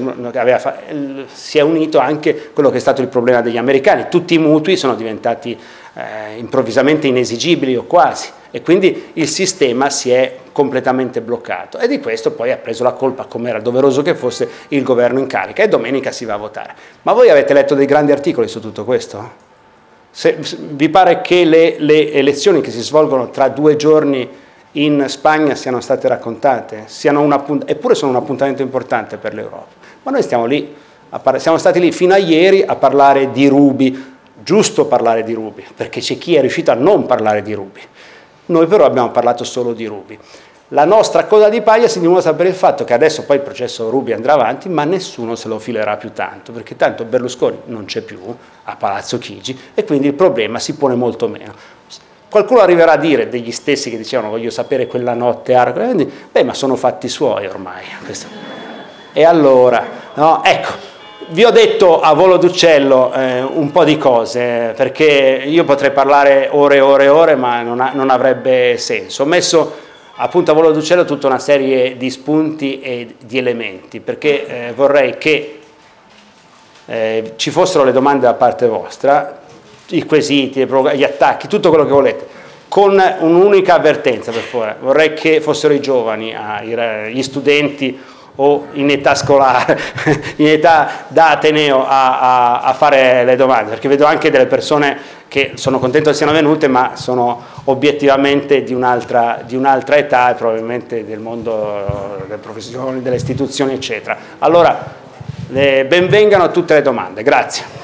si è unito anche quello che è stato il problema degli americani, tutti i mutui sono diventati improvvisamente inesigibili o quasi e quindi il sistema si è completamente bloccato e di questo poi ha preso la colpa, come era doveroso che fosse, il governo in carica e domenica si va a votare. Ma voi avete letto dei grandi articoli su tutto questo? Vi pare che le elezioni che si svolgono tra 2 giorni in Spagna siano state raccontate? Eppure sono un appuntamento importante per l'Europa. Ma noi stiamo stati lì fino a ieri a parlare di Ruby, giusto parlare di Ruby, perché c'è chi è riuscito a non parlare di Ruby. Noi però abbiamo parlato solo di Ruby. La nostra coda di paglia si dimostra per il fatto che adesso poi il processo Ruby andrà avanti, ma nessuno se lo filerà più tanto, perché tanto Berlusconi non c'è più a Palazzo Chigi e quindi il problema si pone molto meno. Qualcuno arriverà a dire, degli stessi che dicevano voglio sapere quella notte, beh, ma sono fatti suoi ormai. E allora, no? Ecco, vi ho detto a volo d'uccello un po' di cose, perché io potrei parlare ore e ore e ore, ma non avrebbe senso. Ho messo appunto a volo d'uccello tutta una serie di spunti e di elementi, perché vorrei che ci fossero le domande da parte vostra, i quesiti, gli attacchi, tutto quello che volete, con un'unica avvertenza, per favore. Vorrei che fossero i giovani, gli studenti o in età scolare, in età da Ateneo a fare le domande, perché vedo anche delle persone che sono contento che siano venute, ma sono obiettivamente di un'altra età e probabilmente del mondo delle professioni, delle istituzioni, eccetera. Allora, benvengano tutte le domande. Grazie.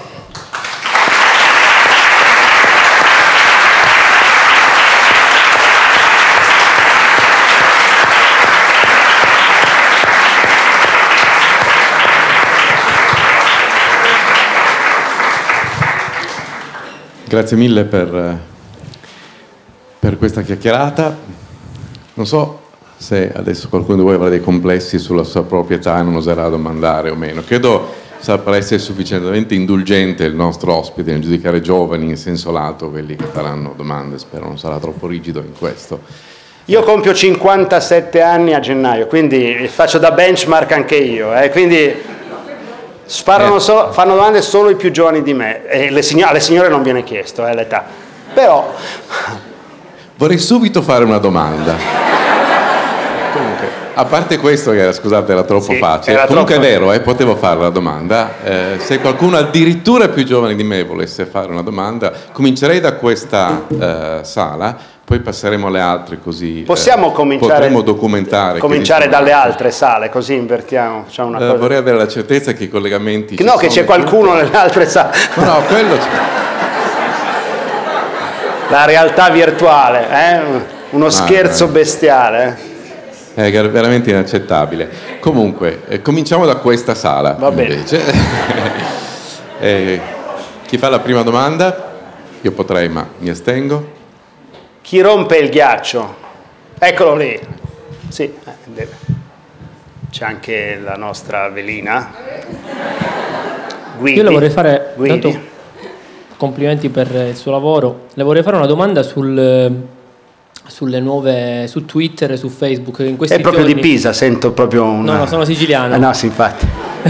Grazie mille per questa chiacchierata. Non so se adesso qualcuno di voi avrà dei complessi sulla sua propria età e non oserà domandare o meno. Credo saprà essere sufficientemente indulgente il nostro ospite nel giudicare giovani in senso lato quelli che faranno domande. Spero non sarà troppo rigido in questo. Io compio 57 anni a gennaio, quindi faccio da benchmark anche io, quindi fanno domande solo i più giovani di me, e alle signore non viene chiesto l'età, però... Vorrei subito fare una domanda. Comunque, a parte questo che scusate era troppo facile, comunque è vero, potevo fare la domanda, se qualcuno addirittura più giovane di me volesse fare una domanda, comincerei da questa sala, poi passeremo alle altre, così possiamo potremo documentare. Cominciare dalle altre sale, così invertiamo. Una cosa... Vorrei avere la certezza che i collegamenti... che c'è qualcuno nelle altre sale. No, quello c'è. La realtà virtuale, uno scherzo bestiale. È veramente inaccettabile. Comunque, cominciamo da questa sala. Va bene. Invece. Chi fa la prima domanda? Io potrei, ma mi astengo. Chi rompe il ghiaccio? Eccolo lì. Sì, c'è anche la nostra velina. Guidi. Io le vorrei fare, tanto, complimenti per il suo lavoro, le vorrei fare una domanda sulle nuove, su Twitter e su Facebook. In questi è proprio giorni... di Pisa, sento proprio una... No, sono siciliano. No, sì, infatti.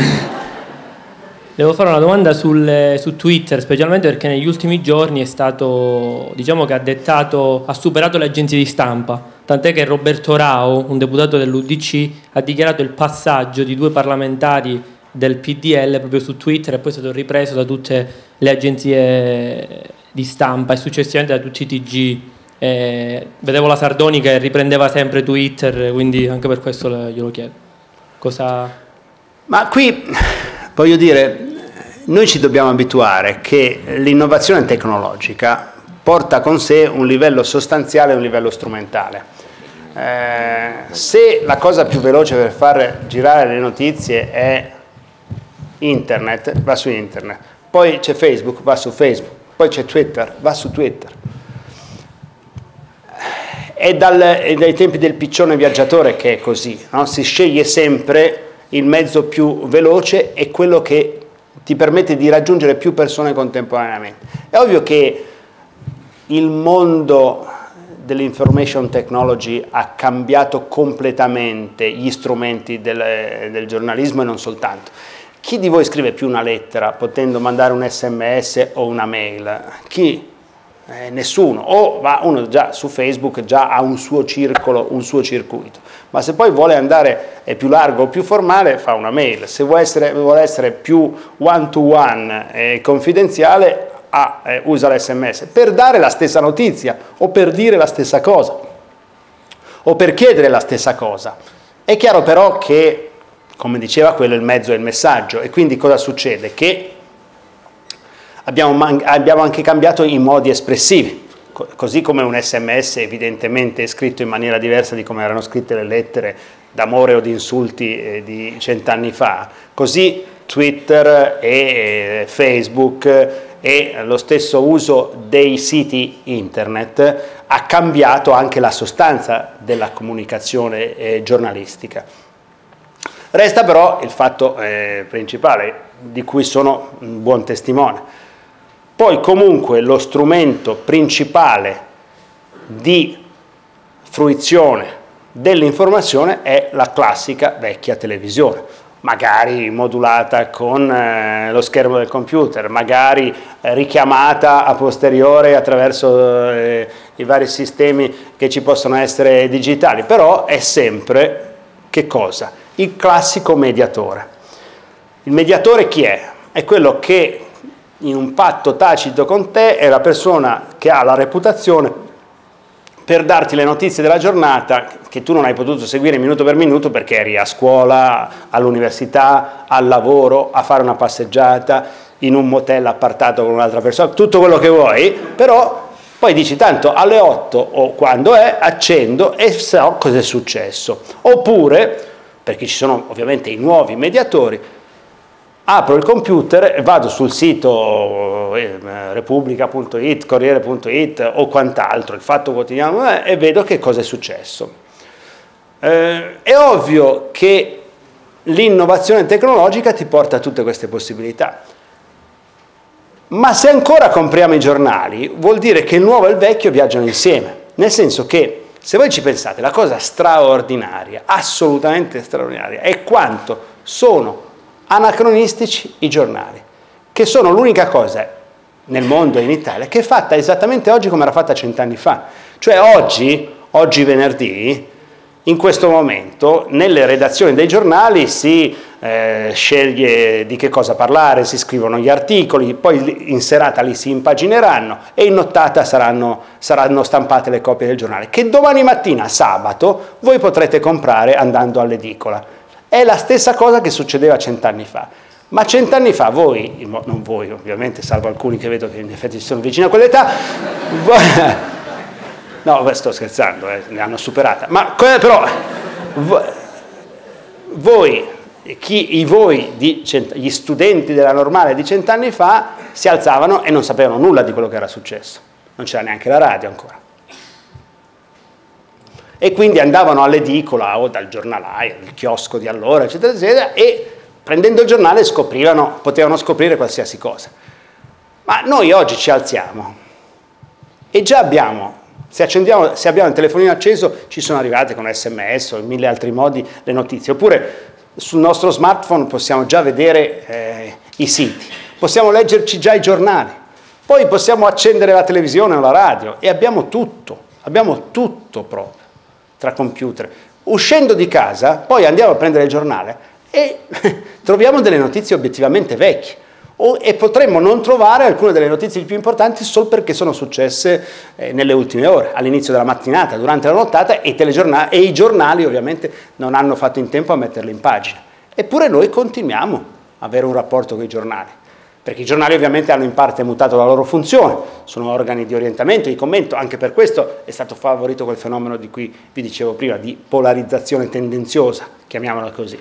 Devo fare una domanda su Twitter, specialmente perché negli ultimi giorni è stato, diciamo che ha superato le agenzie di stampa, tant'è che Roberto Rao, un deputato dell'UDC, ha dichiarato il passaggio di 2 parlamentari del PDL proprio su Twitter e poi è stato ripreso da tutte le agenzie di stampa e successivamente da tutti i TG. Vedevo la Sardoni che riprendeva sempre Twitter, quindi anche per questo glielo chiedo. Ma qui, voglio dire, noi ci dobbiamo abituare che l'innovazione tecnologica porta con sé un livello sostanziale e un livello strumentale. Se la cosa più veloce per far girare le notizie è internet, va su internet, poi c'è Facebook, va su Facebook, poi c'è Twitter, va su Twitter. È dai tempi del piccione viaggiatore che è così, no? Si sceglie sempre il mezzo più veloce e quello che ti permette di raggiungere più persone contemporaneamente. È ovvio che il mondo dell'information technology ha cambiato completamente gli strumenti del giornalismo e non soltanto. Chi di voi scrive più una lettera potendo mandare un SMS o una mail? Chi? Nessuno. O va uno già su Facebook, già ha un suo circolo, un suo circuito. Ma se poi vuole andare più largo o più formale, fa una mail. Se vuole essere più one-to-one e confidenziale, usa l'SMS per dare la stessa notizia o per dire la stessa cosa o per chiedere la stessa cosa. È chiaro però che, come diceva quello, il mezzo è il messaggio, e quindi cosa succede? Che abbiamo anche cambiato i modi espressivi. così come un SMS evidentemente è scritto in maniera diversa di come erano scritte le lettere d'amore o di insulti di 100 anni fa, così Twitter e Facebook e lo stesso uso dei siti internet ha cambiato anche la sostanza della comunicazione giornalistica. Resta però il fatto principale, di cui sono un buon testimone. Poi comunque lo strumento principale di fruizione dell'informazione è la classica vecchia televisione, magari modulata con lo schermo del computer, magari richiamata a posteriore attraverso i vari sistemi che ci possono essere digitali, però è sempre, che cosa? Il classico mediatore. Il mediatore chi è? È quello che in un patto tacito con te è la persona che ha la reputazione per darti le notizie della giornata che tu non hai potuto seguire minuto per minuto perché eri a scuola, all'università, al lavoro, a fare una passeggiata, in un motel appartato con un'altra persona, tutto quello che vuoi, però poi dici tanto alle 8 o quando è, accendo e so cosa è successo. Oppure, perché ci sono ovviamente i nuovi mediatori, apro il computer e vado sul sito Repubblica.it, Corriere.it o quant'altro, il Fatto Quotidiano, e vedo che cosa è successo. È ovvio che l'innovazione tecnologica ti porta a tutte queste possibilità, ma se ancora compriamo i giornali vuol dire che il nuovo e il vecchio viaggiano insieme, nel senso che se voi ci pensate, la cosa straordinaria, assolutamente straordinaria, è quanto sono anacronistici i giornali, che sono l'unica cosa nel mondo e in Italia che è fatta esattamente oggi come era fatta 100 anni fa. Cioè oggi venerdì, in questo momento, nelle redazioni dei giornali si sceglie di che cosa parlare, si scrivono gli articoli, poi in serata li si impagineranno e in nottata saranno stampate le copie del giornale, che domani mattina, sabato, voi potrete comprare andando all'edicola. È la stessa cosa che succedeva 100 anni fa, ma 100 anni fa voi, non voi ovviamente, salvo alcuni che vedo che in effetti sono vicini a quell'età, no, sto scherzando, ne hanno superata, ma però voi, gli studenti della normale di 100 anni fa si alzavano e non sapevano nulla di quello che era successo, non c'era neanche la radio ancora. E quindi andavano all'edicola o dal giornalaio, il chiosco di allora, eccetera, eccetera, e prendendo il giornale potevano scoprire qualsiasi cosa. Ma noi oggi ci alziamo e già abbiamo, se abbiamo il telefonino acceso, ci sono arrivate con SMS o in 1000 altri modi le notizie, oppure sul nostro smartphone possiamo già vedere i siti, possiamo leggerci già i giornali, poi possiamo accendere la televisione o la radio e abbiamo tutto proprio tra computer. Uscendo di casa, poi andiamo a prendere il giornale e troviamo delle notizie obiettivamente vecchie e potremmo non trovare alcune delle notizie più importanti solo perché sono successe nelle ultime ore, all'inizio della mattinata, durante la nottata, e i giornali ovviamente non hanno fatto in tempo a metterle in pagina. Eppure noi continuiamo a avere un rapporto con i giornali, perché i giornali ovviamente hanno in parte mutato la loro funzione, sono organi di orientamento, di commento, anche per questo è stato favorito quel fenomeno di cui vi dicevo prima, di polarizzazione tendenziosa, chiamiamola così.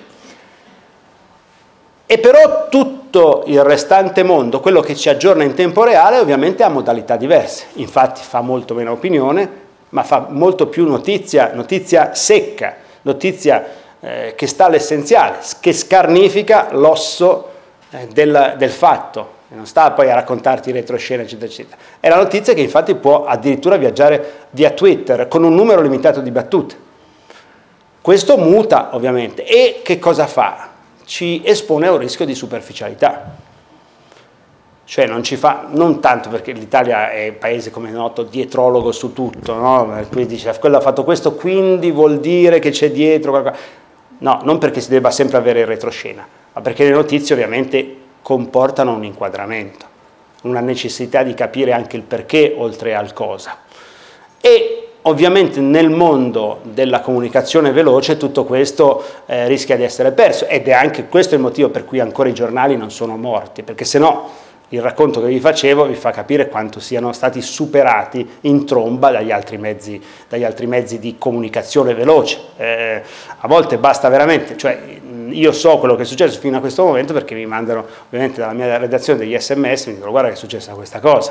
E però tutto il restante mondo, quello che ci aggiorna in tempo reale, ovviamente ha modalità diverse, infatti fa molto meno opinione, ma fa molto più notizia secca, notizia che sta all'essenziale, che scarnifica l'osso del fatto, non sta poi a raccontarti retroscena, eccetera, eccetera. È la notizia che infatti può addirittura viaggiare via Twitter con un numero limitato di battute. Questo muta ovviamente e che cosa fa? Ci espone a un rischio di superficialità, cioè non tanto perché l'Italia è un paese, come è noto, dietrologo su tutto, no? Quindi dice quello ha fatto questo, quindi vuol dire che c'è dietro qualcosa. No, non perché si debba sempre avere il retroscena, ma perché le notizie ovviamente comportano un inquadramento, una necessità di capire anche il perché oltre al cosa. E ovviamente nel mondo della comunicazione veloce tutto questo rischia di essere perso, ed è anche questo il motivo per cui ancora i giornali non sono morti, perché se no Il racconto che vi facevo vi fa capire quanto siano stati superati in tromba dagli altri mezzi di comunicazione veloce. A volte basta veramente, cioè io so quello che è successo fino a questo momento perché mi mandano ovviamente dalla mia redazione degli SMS, mi dicono guarda che è successa questa cosa.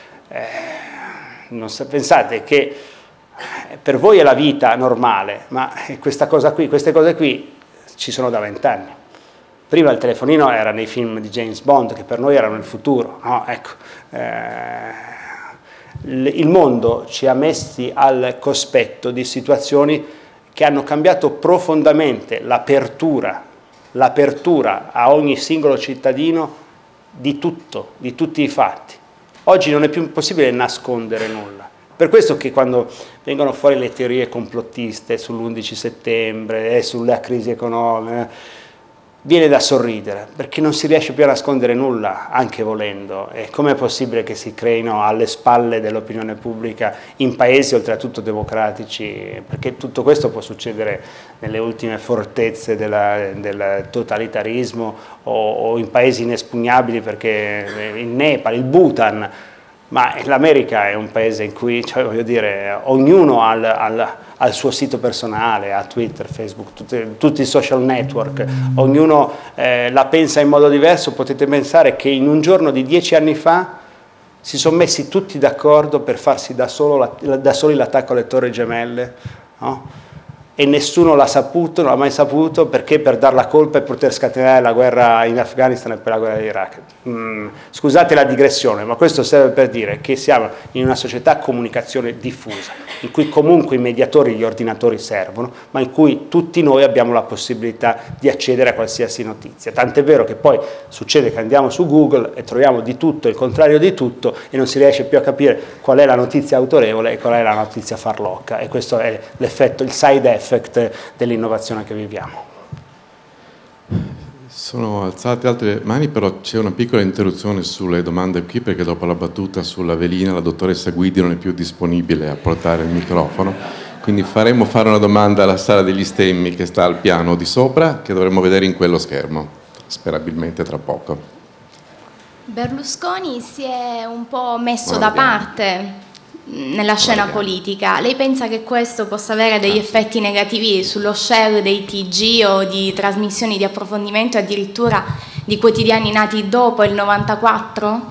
Non pensate che per voi è la vita normale, ma queste cose qui ci sono da 20 anni. Prima il telefonino era nei film di James Bond, che per noi erano il futuro. No? Ecco, il mondo ci ha messi al cospetto di situazioni che hanno cambiato profondamente l'apertura a ogni singolo cittadino di tutto, di tutti i fatti. Oggi non è più possibile nascondere nulla. Per questo che quando vengono fuori le teorie complottiste sull'11 settembre e sulla crisi economica, viene da sorridere, perché non si riesce più a nascondere nulla, anche volendo. E com'è possibile che si creino alle spalle dell'opinione pubblica in paesi oltretutto democratici? Perché tutto questo può succedere nelle ultime fortezze del totalitarismo o in paesi inespugnabili, perché il Nepal, il Bhutan, ma l'America è un paese in cui, cioè, voglio dire, ognuno ha il suo sito personale, ha Twitter, Facebook, tutti i social network, ognuno la pensa in modo diverso. Potete pensare che in un giorno di 10 anni fa si sono messi tutti d'accordo per farsi da soli l'attacco alle Torri Gemelle, no? E nessuno l'ha saputo, non l'ha mai saputo, perché per dar la colpa e poter scatenare la guerra in Afghanistan e per la guerra in Iraq. Scusate la digressione, ma questo serve per dire che siamo in una società a comunicazione diffusa, in cui comunque i mediatori e gli ordinatori servono, ma in cui tutti noi abbiamo la possibilità di accedere a qualsiasi notizia. Tant'è vero che poi succede che andiamo su Google e troviamo di tutto, il contrario di tutto, e non si riesce più a capire qual è la notizia autorevole e qual è la notizia farlocca, e questo è l'effetto, il side effect dell'innovazione che viviamo. Sono alzate altre mani, però c'è una piccola interruzione sulle domande qui, perché dopo la battuta sulla velina la dottoressa Guidi non è più disponibile a portare il microfono, quindi faremo fare una domanda alla sala degli stemmi che sta al piano di sopra, che dovremo vedere in quello schermo, sperabilmente tra poco. Berlusconi si è un po' messo da parte nella scena politica. Lei pensa che questo possa avere degli effetti negativi sullo share dei TG o di trasmissioni di approfondimento, addirittura di quotidiani nati dopo il 94?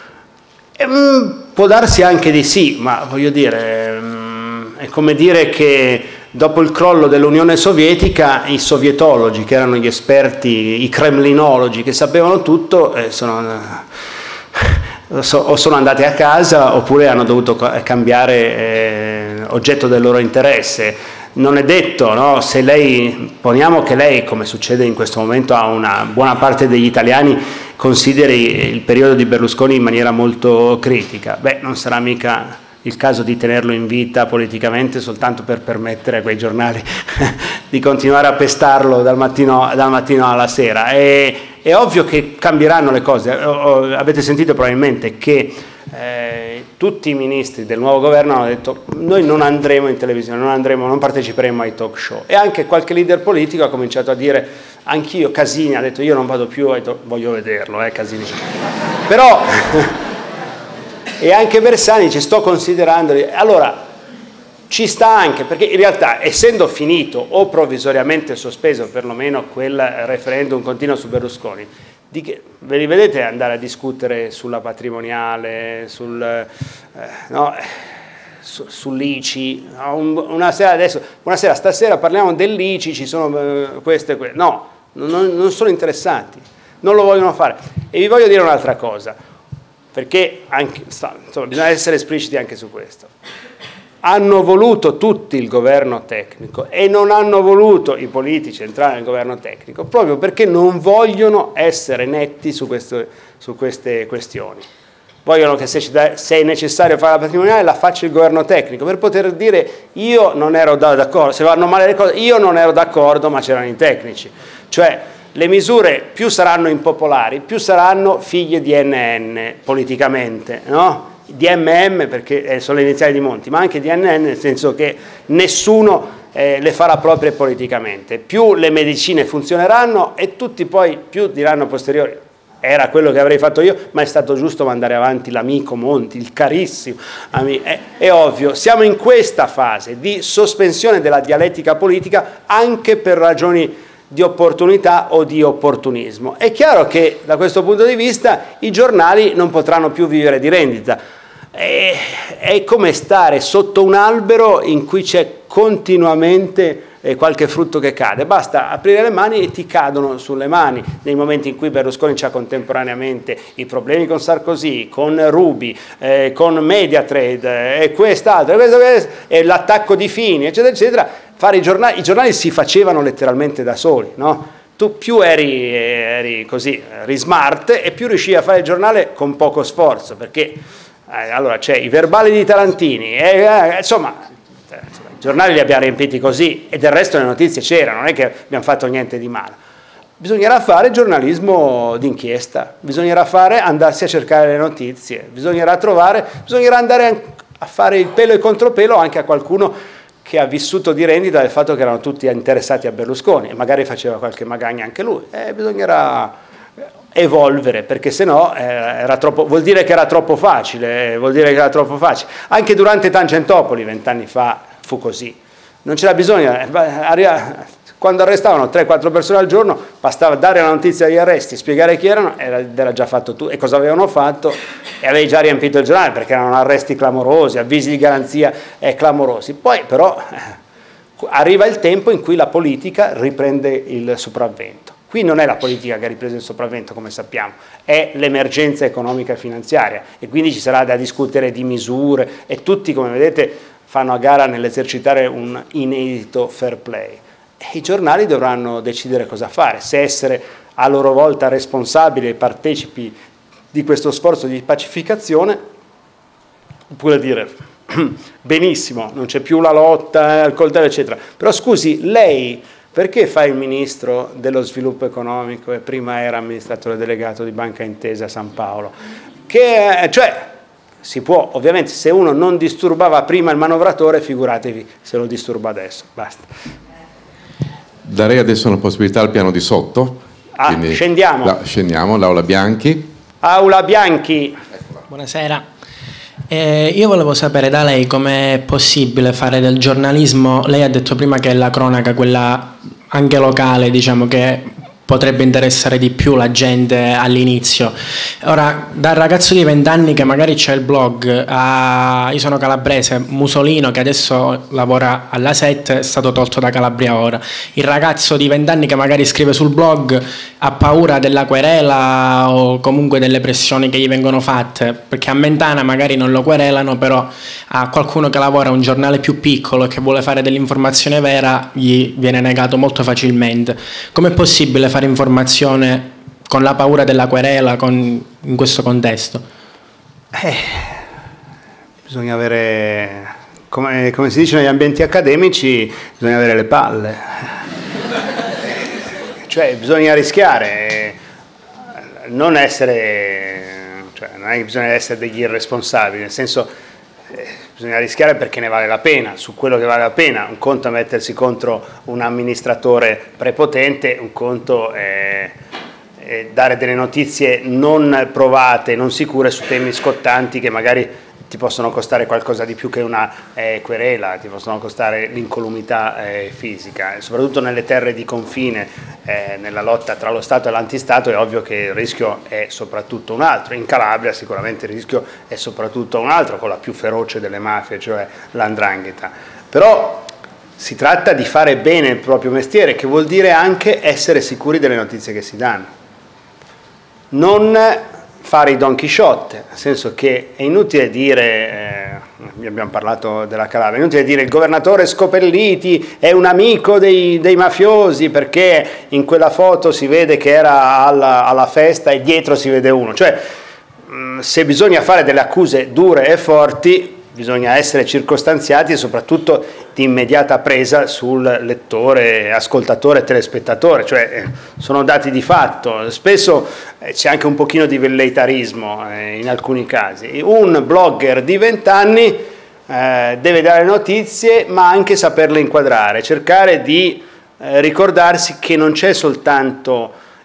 Può darsi anche di sì, ma voglio dire, è come dire che dopo il crollo dell'Unione Sovietica i sovietologi, che erano gli esperti, i kremlinologi che sapevano tutto, o sono andati a casa oppure hanno dovuto cambiare oggetto del loro interesse. Non è detto, no? Se lei, poniamo che lei, come succede in questo momento a una buona parte degli italiani, consideri il periodo di Berlusconi in maniera molto critica, beh, non sarà mica il caso di tenerlo in vita politicamente soltanto per permettere a quei giornali di continuare a pestarlo dal mattino alla sera. È ovvio che cambieranno le cose. Avete sentito probabilmente che tutti i ministri del nuovo governo hanno detto: noi non andremo in televisione, non parteciperemo ai talk show, e anche qualche leader politico ha cominciato a dire, anch'io, Casini ha detto io non vado più ai talk, voglio vederlo, Casini, però e anche Bersani, ci sto considerando. Allora ci sta anche, perché in realtà, essendo finito o provvisoriamente sospeso perlomeno quel referendum continuo su Berlusconi, ve li vedete andare a discutere sulla patrimoniale, sull'ICI, no? Buonasera, stasera parliamo dell'ICI, ci sono queste, no, non sono interessati, non lo vogliono fare. E vi voglio dire un'altra cosa, perché insomma, bisogna essere espliciti anche su questo. Hanno voluto tutti il governo tecnico e non hanno voluto i politici entrare nel governo tecnico proprio perché non vogliono essere netti su queste questioni. Vogliono che se è necessario fare la patrimoniale la faccia il governo tecnico, per poter dire io non ero d'accordo, se vanno male le cose io non ero d'accordo ma c'erano i tecnici. Cioè le misure più saranno impopolari, più saranno figlie di NN politicamente, no? DMM perché sono le iniziali di Monti, ma anche DNN nel senso che nessuno le farà proprie politicamente. Più le medicine funzioneranno e tutti poi più diranno a posteriori era quello che avrei fatto io, ma è stato giusto mandare avanti l'amico Monti, il carissimo amico. È ovvio, siamo in questa fase di sospensione della dialettica politica anche per ragioni di opportunità o di opportunismo. È chiaro che da questo punto di vista i giornali non potranno più vivere di rendita. È come stare sotto un albero in cui c'è continuamente qualche frutto che cade, basta aprire le mani e ti cadono sulle mani. Nei momenti in cui Berlusconi c'ha contemporaneamente i problemi con Sarkozy, con Ruby, con Mediatrade e quest'altro, e l'attacco di Fini, eccetera, eccetera, i giornali si facevano letteralmente da soli, no? Tu più eri così, eri smart e più riuscivi a fare il giornale con poco sforzo, perché allora c'è i verbali di Tarantini, insomma, i giornali li abbiamo riempiti così e del resto le notizie c'erano, non è che abbiamo fatto niente di male. Bisognerà fare giornalismo d'inchiesta, bisognerà andarsi a cercare le notizie, bisognerà andare a fare il pelo e contropelo anche a qualcuno che ha vissuto di rendita del fatto che erano tutti interessati a Berlusconi e magari faceva qualche magagna anche lui. Bisognerà evolvere, perché sennò vuol dire che era troppo facile, Anche durante Tangentopoli 20 anni fa fu così. Non c'era bisogno, quando arrestavano 3-4 persone al giorno, bastava dare la notizia degli arresti, spiegare chi erano, era già fatto tutto, e cosa avevano fatto, e avevi già riempito il giornale, perché erano arresti clamorosi, avvisi di garanzia clamorosi. Poi però arriva il tempo in cui la politica riprende il sopravvento. Qui non è la politica che ha ripreso il sopravvento, come sappiamo, è l'emergenza economica e finanziaria, e quindi ci sarà da discutere di misure, e tutti, come vedete, fanno a gara nell'esercitare un inedito fair play. E i giornali dovranno decidere cosa fare, se essere a loro volta responsabili e partecipi di questo sforzo di pacificazione, oppure dire benissimo, non c'è più la lotta al coltello, eccetera. Però scusi, lei perché fa il ministro dello sviluppo economico e prima era amministratore delegato di Banca Intesa a San Paolo? Cioè, si può, ovviamente, se uno non disturbava prima il manovratore, figuratevi se lo disturba adesso. Basta. Darei adesso una possibilità al piano di sotto. Scendiamo. Scendiamo, l'Aula Bianchi. Aula Bianchi. Buonasera. Io volevo sapere da lei com'è possibile fare del giornalismo. Lei ha detto prima che la cronaca, quella anche locale, diciamo che potrebbe interessare di più la gente all'inizio. Ora, dal ragazzo di 20 anni che magari c'è il blog, io sono calabrese, Musolino che adesso lavora alla 7 è stato tolto da Calabria ora. Il ragazzo di 20 anni che magari scrive sul blog ha paura della querela o comunque delle pressioni che gli vengono fatte, perché a Mentana magari non lo querelano, però a qualcuno che lavora a un giornale più piccolo e che vuole fare dell'informazione vera gli viene negato molto facilmente. Com'è possibile fare informazione con la paura della querela in questo contesto? Bisogna avere, come si dice negli ambienti accademici, bisogna avere le palle. Cioè bisogna rischiare, non è che bisogna essere degli irresponsabili, nel senso bisogna rischiare perché ne vale la pena, su quello che vale la pena. Un conto è mettersi contro un amministratore prepotente, un conto è dare delle notizie non provate, non sicure su temi scottanti che magari ti possono costare qualcosa di più che una querela, ti possono costare l'incolumità fisica. E soprattutto nelle terre di confine, nella lotta tra lo Stato e l'antistato, è ovvio che il rischio è soprattutto un altro. In Calabria sicuramente il rischio è soprattutto un altro, con la più feroce delle mafie, cioè l''ndrangheta. Però si tratta di fare bene il proprio mestiere, che vuol dire anche essere sicuri delle notizie che si danno. Non fare i Don Chisciotte, nel senso che è inutile dire, abbiamo parlato della Calabria, è inutile dire il governatore Scopelliti è un amico dei mafiosi perché in quella foto si vede che era alla festa e dietro si vede uno. Cioè, se bisogna fare delle accuse dure e forti, bisogna essere circostanziati e soprattutto di immediata presa sul lettore, ascoltatore, telespettatore, cioè sono dati di fatto. Spesso c'è anche un pochino di velleitarismo in alcuni casi. Un blogger di 20 anni deve dare notizie ma anche saperle inquadrare, cercare di ricordarsi che non c'è soltanto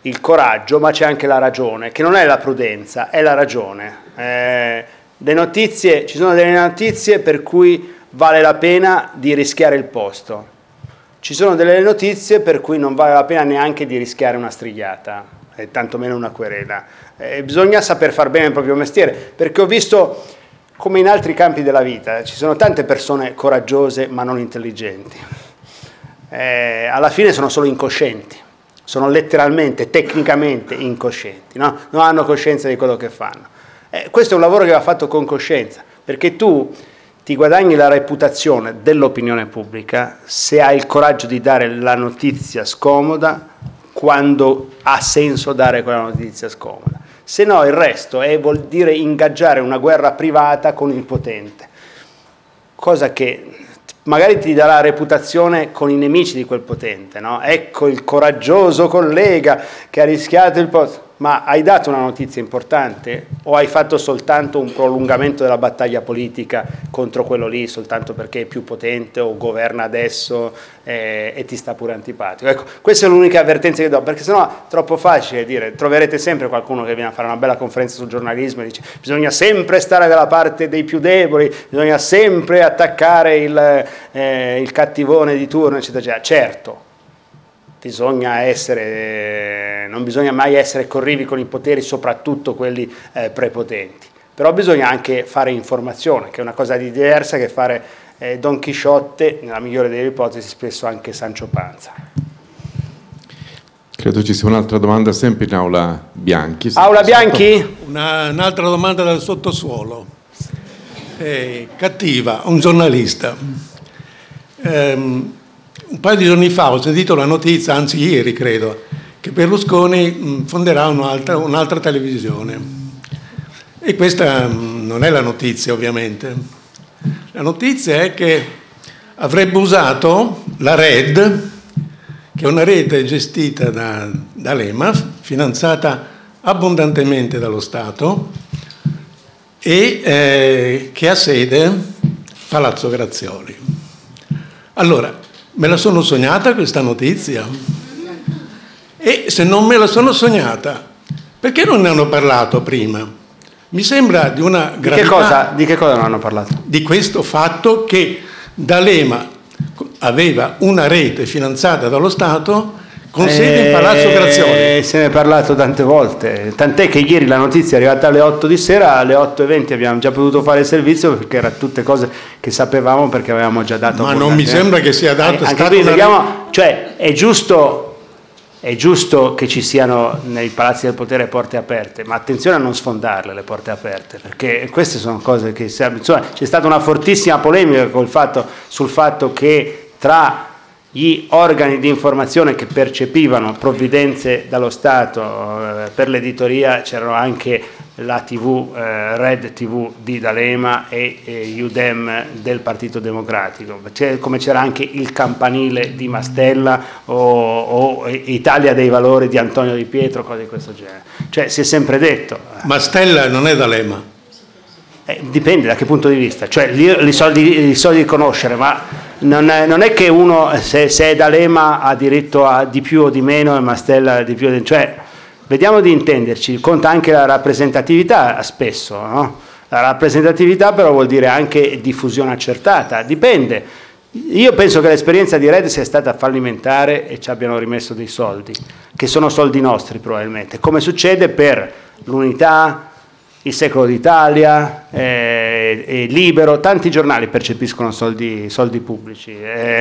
il coraggio, ma c'è anche la ragione, che non è la prudenza, è la ragione. Le notizie, ci sono delle notizie per cui vale la pena di rischiare il posto, ci sono delle notizie per cui non vale la pena neanche di rischiare una strigliata, e tantomeno una querela. Bisogna saper far bene il proprio mestiere, perché ho visto come in altri campi della vita ci sono tante persone coraggiose ma non intelligenti. Alla fine sono solo incoscienti, sono letteralmente, tecnicamente incoscienti, no? Non hanno coscienza di quello che fanno. Questo è un lavoro che va fatto con coscienza, perché tu ti guadagni la reputazione dell'opinione pubblica se hai il coraggio di dare la notizia scomoda quando ha senso dare quella notizia scomoda. Se no il resto vuol dire ingaggiare una guerra privata con il potente, cosa che magari ti darà reputazione con i nemici di quel potente, no? Ecco il coraggioso collega che ha rischiato il posto. Ma hai dato una notizia importante o hai fatto soltanto un prolungamento della battaglia politica contro quello lì soltanto perché è più potente o governa adesso e ti sta pure antipatico? Ecco, questa è l'unica avvertenza che do, perché sennò è troppo facile dire, troverete sempre qualcuno che viene a fare una bella conferenza sul giornalismo e dice bisogna sempre stare dalla parte dei più deboli, bisogna sempre attaccare il cattivone di turno, eccetera, eccetera. Certo, non bisogna mai essere corrivi con i poteri, soprattutto quelli prepotenti, però bisogna anche fare informazione, che è una cosa diversa che fare Don Chisciotte, nella migliore delle ipotesi spesso anche Sancio Panza. Credo ci sia un'altra domanda sempre in Aula Bianchi. Aula Bianchi? Un'altra domanda dal sottosuolo. Cattiva, un giornalista. Un paio di giorni fa ho sentito la notizia, anzi ieri credo, che Berlusconi fonderà un'altra televisione. E questa non è la notizia, ovviamente. La notizia è che avrebbe usato la RED, che è una rete gestita da Lema, finanziata abbondantemente dallo Stato, e che ha sede Palazzo Grazioli. Allora, me la sono sognata questa notizia? E se non me la sono sognata, perché non ne hanno parlato prima? Mi sembra di una gravità... Di che cosa non hanno parlato? Di questo fatto che D'Alema aveva una rete finanziata dallo Stato con sede in Palazzo Grazioli. Se ne è parlato tante volte, tant'è che ieri la notizia è arrivata alle 8 di sera, alle 8:20 abbiamo già potuto fare il servizio perché erano tutte cose che sapevamo perché avevamo già dato. Ma non mi sembra che sia dato. Cioè è giusto che ci siano nei palazzi del potere porte aperte, ma attenzione a non sfondarle le porte aperte, perché queste sono cose che insomma, c'è stata una fortissima polemica sul fatto che tra gli organi di informazione che percepivano provvidenze dallo Stato per l'editoria c'erano anche la TV, Red TV di D'Alema e Udem del Partito Democratico, come c'era anche il Campanile di Mastella o Italia dei Valori di Antonio Di Pietro, cose di questo genere. Cioè si è sempre detto. Mastella non è D'Alema. Dipende da che punto di vista, cioè li so di conoscere, ma non è che uno se è D'Alema ha diritto a di più o di meno e Mastella di più o di meno, cioè vediamo di intenderci, conta anche la rappresentatività spesso, no? La rappresentatività però vuol dire anche diffusione accertata, dipende. Io penso che l'esperienza di Red sia stata fallimentare e ci abbiano rimesso dei soldi, che sono soldi nostri probabilmente, come succede per l'Unità, Il Secolo d'Italia, Libero, tanti giornali percepiscono soldi pubblici.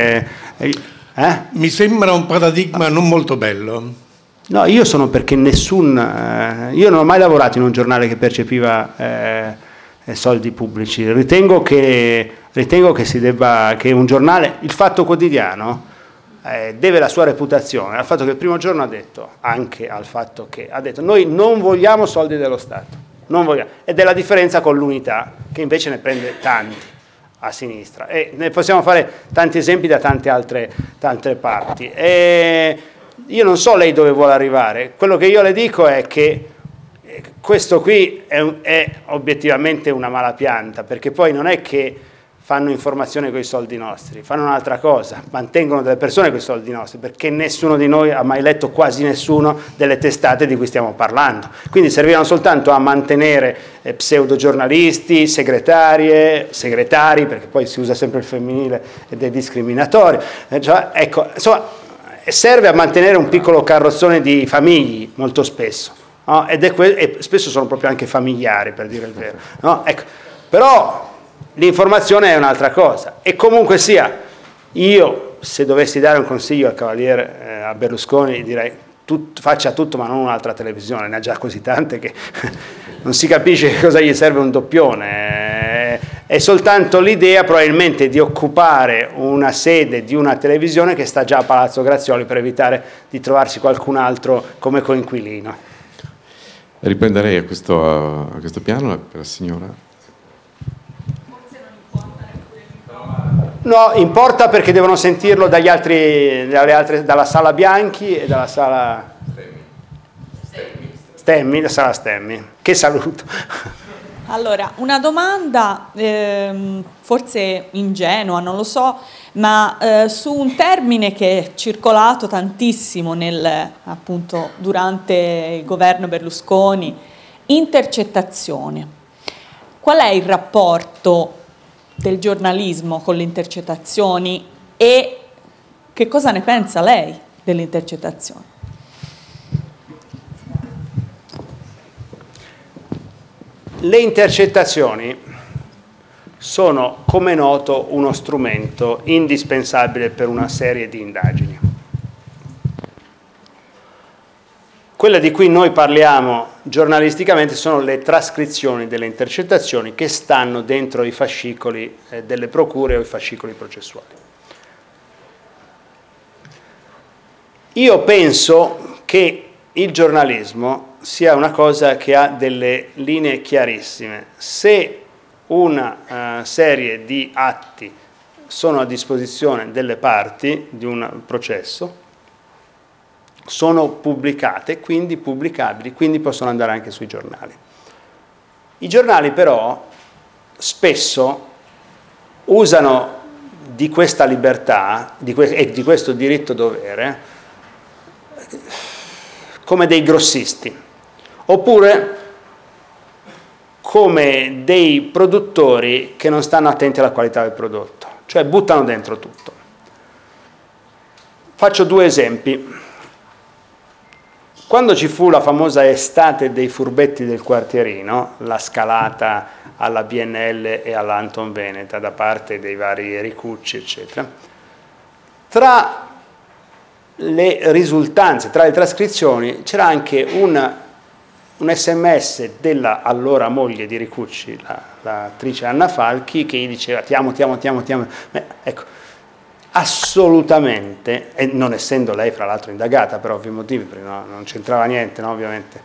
Mi sembra un paradigma non molto bello. No, io sono perché io non ho mai lavorato in un giornale che percepiva soldi pubblici. Ritengo che che un giornale, il Fatto Quotidiano, deve la sua reputazione al fatto che il primo giorno ha detto noi non vogliamo soldi dello Stato. Non vogliamo. Ed è la differenza con l'Unità, che invece ne prende tanti a sinistra. E ne possiamo fare tanti esempi da tante altre parti. Io non so lei dove vuole arrivare. Quello che io le dico è che questo qui è obiettivamente una mala pianta, perché poi non è che fanno informazione con i soldi nostri, fanno un'altra cosa, mantengono delle persone con i soldi nostri, perché nessuno di noi ha mai letto, quasi nessuno, delle testate di cui stiamo parlando. Quindi servivano soltanto a mantenere pseudogiornalisti, segretari, perché poi si usa sempre il femminile ed è discriminatorio. Ecco, insomma, serve a mantenere un piccolo carrozzone di famiglie, molto spesso, no? E spesso sono proprio anche familiari, per dire il vero, no? Ecco, però l'informazione è un'altra cosa, e comunque sia, io se dovessi dare un consiglio al cavaliere a Berlusconi direi faccia tutto ma non un'altra televisione, ne ha già così tante che non si capisce che cosa gli serve un doppione, è soltanto l'idea probabilmente di occupare una sede di una televisione che sta già a Palazzo Grazioli per evitare di trovarsi qualcun altro come coinquilino. Riprenderei a questo piano per la signora. No, importa perché devono sentirlo dagli altri, dalla sala Bianchi e dalla sala Stemmi, la sala Stemmi, che saluto. Allora, una domanda forse ingenua, non lo so, ma su un termine che è circolato tantissimo appunto durante il governo Berlusconi, intercettazione. Qual è il rapporto del giornalismo con le intercettazioni e che cosa ne pensa lei delle intercettazioni? Le intercettazioni sono, come noto, uno strumento indispensabile per una serie di indagini. Quella di cui noi parliamo giornalisticamente sono le trascrizioni delle intercettazioni che stanno dentro i fascicoli delle procure o i fascicoli processuali. Io penso che il giornalismo sia una cosa che ha delle linee chiarissime. Se una serie di atti sono a disposizione delle parti di un processo, sono pubblicate, quindi pubblicabili, quindi possono andare anche sui giornali. I giornali però spesso usano di questa libertà e di questo diritto-dovere come dei grossisti, oppure come dei produttori che non stanno attenti alla qualità del prodotto, cioè buttano dentro tutto. Faccio due esempi. Quando ci fu la famosa estate dei furbetti del quartierino, la scalata alla BNL e all'Anton Veneta da parte dei vari Ricucci, eccetera, tra le risultanze, tra le trascrizioni, c'era anche un SMS della allora moglie di Ricucci, l'attrice Anna Falchi, che gli diceva ti amo. Ecco, assolutamente, e non essendo lei fra l'altro indagata per ovvi motivi, perché non c'entrava niente, no, ovviamente,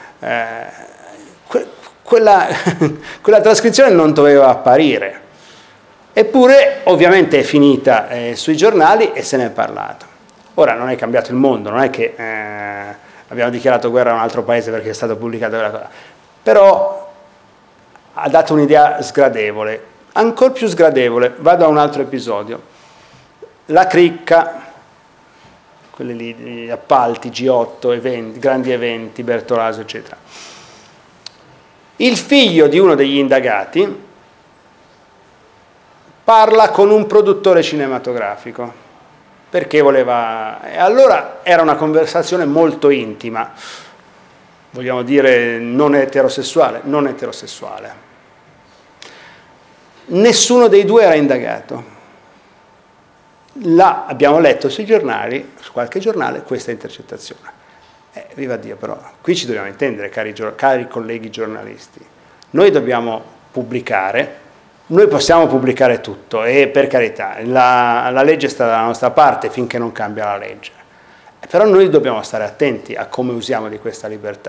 quella trascrizione non doveva apparire, eppure ovviamente è finita sui giornali e se ne è parlato. Ora non è cambiato il mondo, non è che abbiamo dichiarato guerra a un altro paese perché è stato pubblicato quella cosa, però ha dato un'idea sgradevole, ancora più sgradevole. Vado a un altro episodio. La cricca, quelli lì, gli appalti, G8, eventi, grandi eventi, Bertolaso, eccetera. Il figlio di uno degli indagati parla con un produttore cinematografico, perché voleva... E allora era una conversazione molto intima, vogliamo dire non eterosessuale. Nessuno dei due era indagato. Là abbiamo letto sui giornali, su qualche giornale, questa intercettazione. Viva Dio, però, qui ci dobbiamo intendere, cari colleghi giornalisti. Noi dobbiamo pubblicare, noi possiamo pubblicare tutto, e per carità, la legge sta dalla nostra parte finché non cambia la legge. Però noi dobbiamo stare attenti a come usiamo di questa libertà.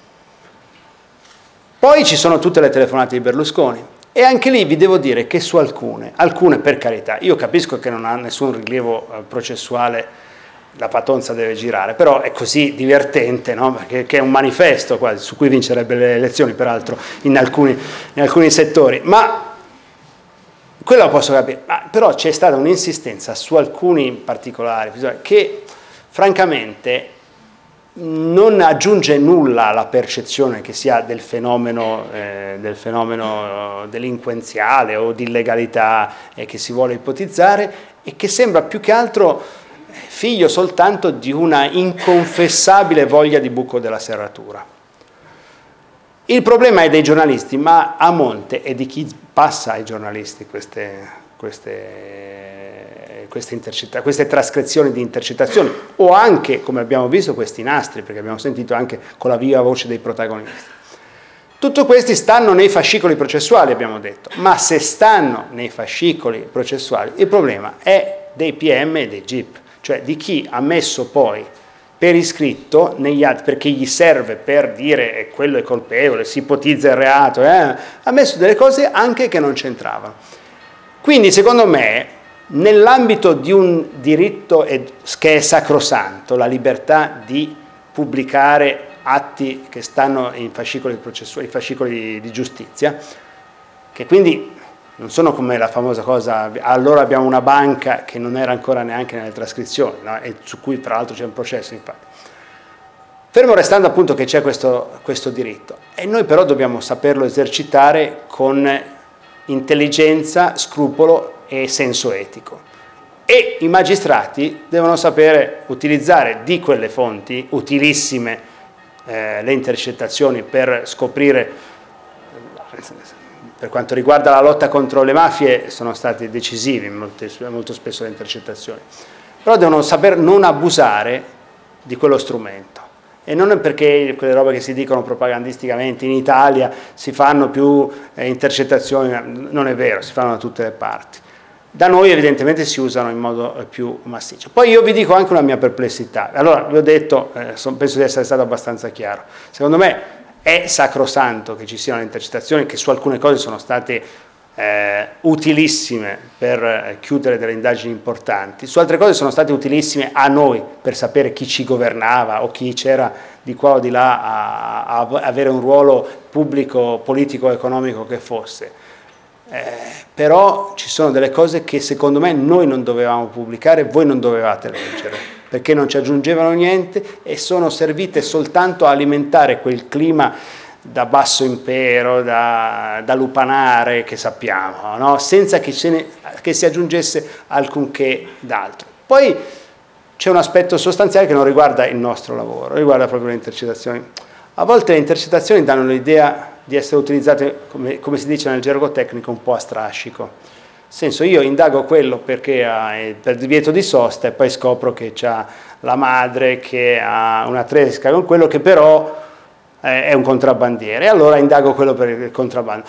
Poi ci sono tutte le telefonate di Berlusconi. E anche lì vi devo dire che su alcune per carità, io capisco che non ha nessun rilievo processuale, la patonza deve girare, però è così divertente, no? Perché è un manifesto quasi, su cui vincerebbe le elezioni peraltro in alcuni settori, ma quello lo posso capire, ma però c'è stata un'insistenza su alcuni particolari che francamente non aggiunge nulla alla percezione che si ha del fenomeno delinquenziale o di illegalità che si vuole ipotizzare, e che sembra più che altro figlio soltanto di una inconfessabile voglia di buco della serratura. Il problema è dei giornalisti, ma a monte è di chi passa ai giornalisti queste trascrizioni di intercettazioni, o anche, come abbiamo visto, questi nastri, perché abbiamo sentito anche con la viva voce dei protagonisti. Tutti questi stanno nei fascicoli processuali, abbiamo detto, ma se stanno nei fascicoli processuali il problema è dei PM e dei GIP, cioè di chi ha messo poi per iscritto negli atti, perché gli serve per dire quello è colpevole, si ipotizza il reato, ha messo delle cose anche che non c'entravano. Quindi secondo me, nell'ambito di un diritto che è sacrosanto, la libertà di pubblicare atti che stanno in fascicoli processuali, fascicoli di giustizia, che quindi non sono come la famosa cosa, allora abbiamo una banca che non era ancora neanche nelle trascrizioni, no? E su cui tra l'altro c'è un processo, infatti. Fermo restando appunto che c'è questo diritto, e noi però dobbiamo saperlo esercitare con intelligenza, scrupolo e senso etico. E i magistrati devono sapere utilizzare di quelle fonti utilissime, le intercettazioni per scoprire. Per quanto riguarda la lotta contro le mafie sono stati decisivi molto spesso le intercettazioni, però devono saper non abusare di quello strumento, e non è perché quelle robe che si dicono propagandisticamente in Italia si fanno più intercettazioni, non è vero, si fanno da tutte le parti. Da noi evidentemente si usano in modo più massiccio. Poi io vi dico anche una mia perplessità, allora vi ho detto, penso di essere stato abbastanza chiaro, secondo me è sacrosanto che ci siano le intercettazioni che su alcune cose sono state utilissime per chiudere delle indagini importanti, su altre cose sono state utilissime a noi per sapere chi ci governava o chi c'era di qua o di là a avere un ruolo pubblico, politico, economico che fosse. Però ci sono delle cose che secondo me noi non dovevamo pubblicare, voi non dovevate leggere, perché non ci aggiungevano niente e sono servite soltanto a alimentare quel clima da basso impero, da lupanare che sappiamo, no? Senza che si aggiungesse alcunché d'altro. Poi c'è un aspetto sostanziale che non riguarda il nostro lavoro, riguarda proprio le intercettazioni. A volte le intercettazioni danno l'idea di essere utilizzate, come si dice nel gergo tecnico, un po' a strascico. Nel senso, io indago quello perché ha per divieto di sosta e poi scopro che c'ha la madre che ha una tresca con quello che però è un contrabbandiere, e allora indago quello per il contrabbando.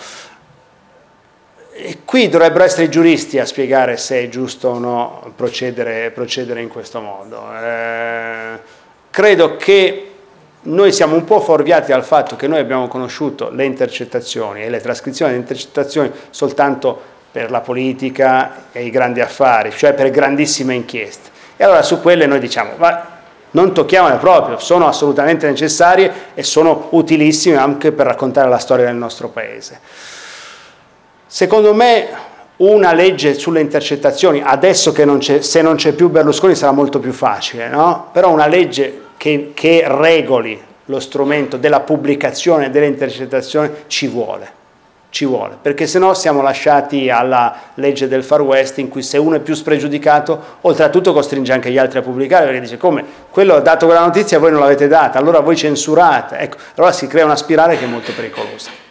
E qui dovrebbero essere i giuristi a spiegare se è giusto o no procedere in questo modo. Credo che noi siamo un po' fuorviati dal fatto che noi abbiamo conosciuto le intercettazioni e le trascrizioni delle intercettazioni soltanto per la politica e i grandi affari, cioè per grandissime inchieste. E allora su quelle noi diciamo, ma non tocchiamole proprio, sono assolutamente necessarie e sono utilissime anche per raccontare la storia del nostro Paese. Secondo me una legge sulle intercettazioni, adesso che se non c'è più Berlusconi sarà molto più facile, no? Però una legge che regoli lo strumento della pubblicazione delle intercettazioni ci vuole, perché sennò siamo lasciati alla legge del Far West, in cui se uno è più spregiudicato, oltretutto costringe anche gli altri a pubblicare, perché dice come quello ha dato quella notizia e voi non l'avete data, allora voi censurate, ecco, allora si crea una spirale che è molto pericolosa.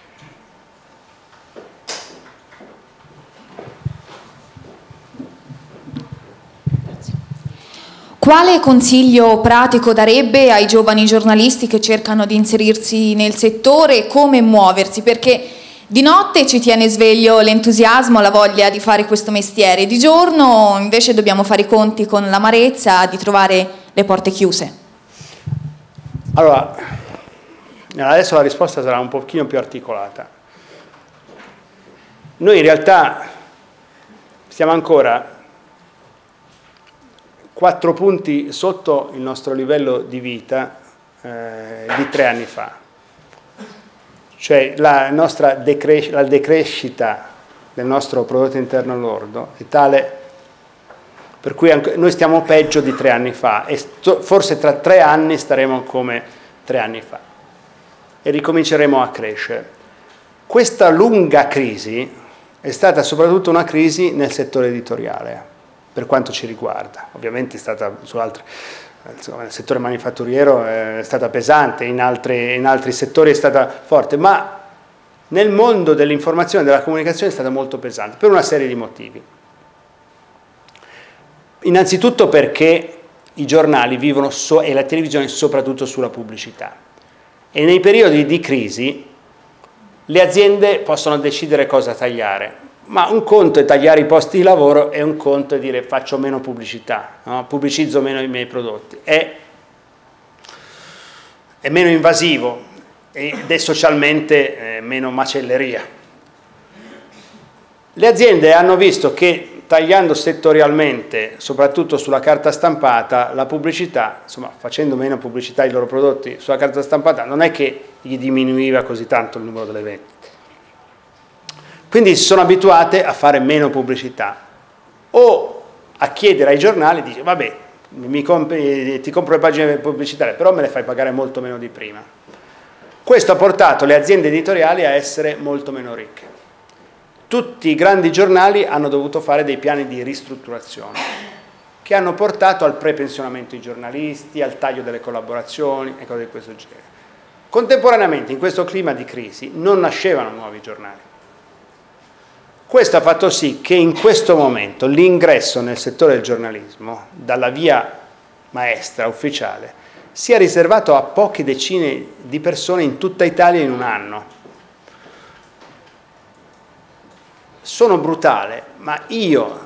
Quale consiglio pratico darebbe ai giovani giornalisti che cercano di inserirsi nel settore? Come muoversi? Perché di notte ci tiene sveglio l'entusiasmo, la voglia di fare questo mestiere, di giorno invece dobbiamo fare i conti con l'amarezza di trovare le porte chiuse. Allora, adesso la risposta sarà un pochino più articolata. Noi in realtà siamo ancora 4 punti sotto il nostro livello di vita di 3 anni fa. Cioè la decrescita del nostro prodotto interno lordo è tale per cui noi stiamo peggio di 3 anni fa e forse tra 3 anni staremo come 3 anni fa e ricominceremo a crescere. Questa lunga crisi è stata soprattutto una crisi nel settore editoriale, per quanto ci riguarda. Ovviamente è stata su altri, nel settore manifatturiero è stata pesante, in altri settori è stata forte, ma nel mondo dell'informazione e della comunicazione è stata molto pesante, per una serie di motivi. Innanzitutto perché i giornali vivono e la televisione soprattutto sulla pubblicità e nei periodi di crisi le aziende possono decidere cosa tagliare, ma un conto è tagliare i posti di lavoro e un conto è dire faccio meno pubblicità, no? Pubblicizzo meno i miei prodotti, è meno invasivo ed è socialmente meno macelleria. Le aziende hanno visto che tagliando settorialmente, soprattutto sulla carta stampata, la pubblicità, insomma facendo meno pubblicità ai loro prodotti sulla carta stampata, non è che gli diminuiva così tanto il numero delle vendite. Quindi si sono abituate a fare meno pubblicità o a chiedere ai giornali, dice vabbè, ti compro le pagine pubblicitarie, però me le fai pagare molto meno di prima. Questo ha portato le aziende editoriali a essere molto meno ricche. Tutti i grandi giornali hanno dovuto fare dei piani di ristrutturazione che hanno portato al prepensionamento dei giornalisti, al taglio delle collaborazioni e cose di questo genere. Contemporaneamente, in questo clima di crisi, non nascevano nuovi giornali. Questo ha fatto sì che in questo momento l'ingresso nel settore del giornalismo, dalla via maestra ufficiale, sia riservato a poche decine di persone in tutta Italia in un anno. Sono brutale, ma io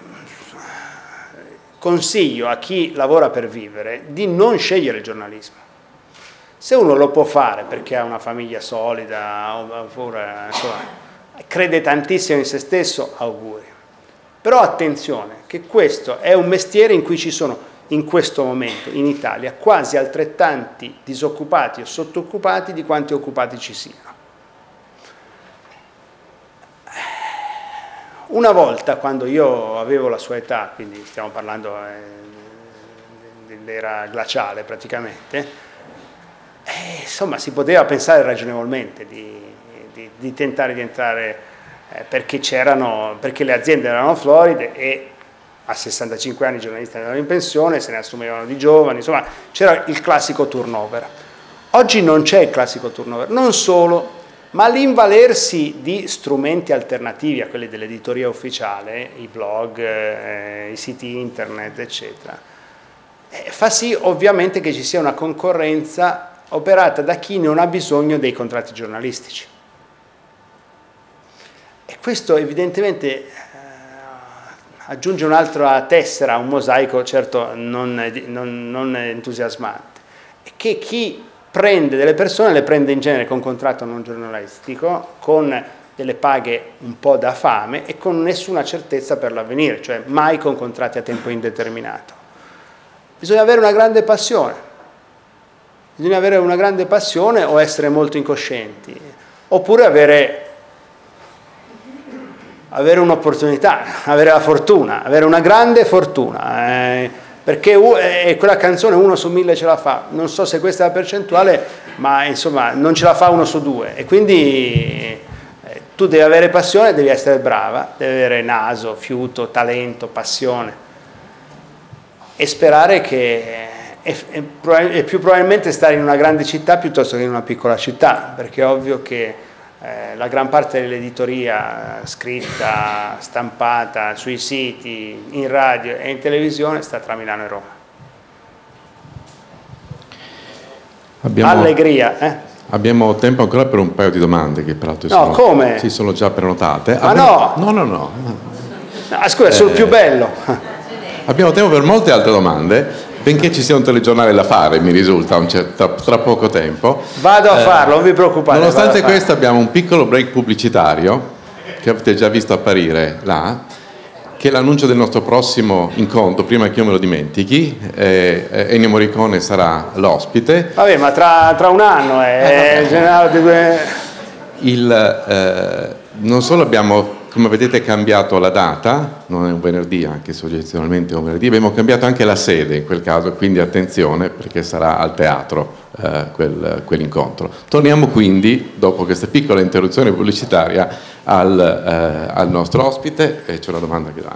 consiglio a chi lavora per vivere di non scegliere il giornalismo. Se uno lo può fare perché ha una famiglia solida, oppure insomma, crede tantissimo in se stesso, auguri. Però attenzione, che questo è un mestiere in cui ci sono, in questo momento, in Italia, quasi altrettanti disoccupati o sottooccupati di quanti occupati ci siano. Una volta, quando io avevo la sua età, quindi stiamo parlando dell'era glaciale praticamente, insomma si poteva pensare ragionevolmente di tentare di entrare perché le aziende erano floride e a 65 anni i giornalisti andavano in pensione, se ne assumevano di giovani, insomma c'era il classico turnover. Oggi non c'è il classico turnover, non solo, ma l'invalersi di strumenti alternativi a quelli dell'editoria ufficiale, i blog, i siti internet, eccetera, fa sì ovviamente che ci sia una concorrenza operata da chi non ha bisogno dei contratti giornalistici. E questo evidentemente aggiunge un'altra tessera, un mosaico certo non entusiasmante, è che chi prende delle persone, le prende in genere con contratto non giornalistico, con delle paghe un po' da fame e con nessuna certezza per l'avvenire, cioè mai con contratti a tempo indeterminato. Bisogna avere una grande passione, o essere molto incoscienti, oppure avere un'opportunità, avere la fortuna, avere una grande fortuna. Perché quella canzone 1 su 1000 ce la fa, non so se questa è la percentuale, ma insomma non ce la fa 1 su 2 e quindi tu devi avere passione, devi essere brava, devi avere naso, fiuto, talento, passione e sperare che è più probabilmente stare in una grande città piuttosto che in una piccola città, perché è ovvio che la gran parte dell'editoria scritta, stampata, sui siti, in radio e in televisione sta tra Milano e Roma. Allegria, Abbiamo tempo ancora per un paio di domande che peraltro si sono già prenotate. Ma no! Scusa, sul più bello. Abbiamo tempo per molte altre domande. Benché ci sia un telegiornale da fare, mi risulta, tra poco tempo. Vado a farlo, non vi preoccupate. Nonostante questo abbiamo un piccolo break pubblicitario, che avete già visto apparire là, che è l'annuncio del nostro prossimo incontro, prima che io me lo dimentichi. Ennio Morricone sarà l'ospite. Vabbè, ma tra un anno non solo abbiamo come vedete, cambiato la data, non è un venerdì, anche se oggettivamente è un venerdì, abbiamo cambiato anche la sede in quel caso, quindi attenzione perché sarà al teatro quell'incontro. Torniamo quindi, dopo questa piccola interruzione pubblicitaria, al nostro ospite, e c'è una domanda che dà.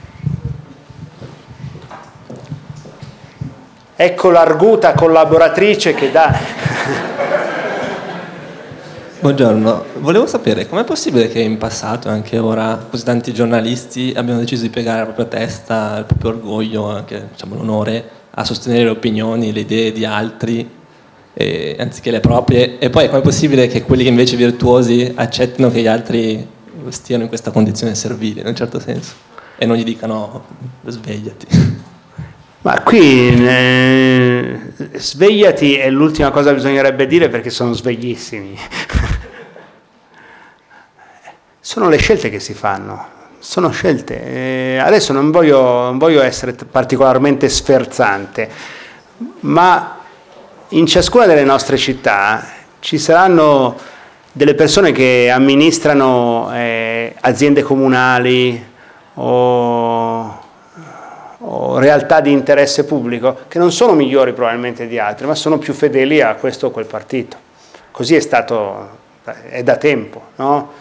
Ecco l'arguta collaboratrice che dà. Buongiorno, volevo sapere com'è possibile che in passato e anche ora così tanti giornalisti abbiano deciso di piegare la propria testa, il proprio orgoglio, anche diciamo, l'onore a sostenere le opinioni, le idee di altri anziché le proprie, e poi com'è possibile che quelli che invece virtuosi accettino che gli altri stiano in questa condizione servile, in un certo senso, e non gli dicano svegliati. Ma qui svegliati è l'ultima cosa che bisognerebbe dire, perché sono sveglissimi. Sono le scelte che si fanno, sono scelte. Adesso non voglio essere particolarmente sferzante, ma in ciascuna delle nostre città ci saranno delle persone che amministrano aziende comunali o realtà di interesse pubblico, che non sono migliori probabilmente di altri, ma sono più fedeli a questo o quel partito. Così è stato, è da tempo, no?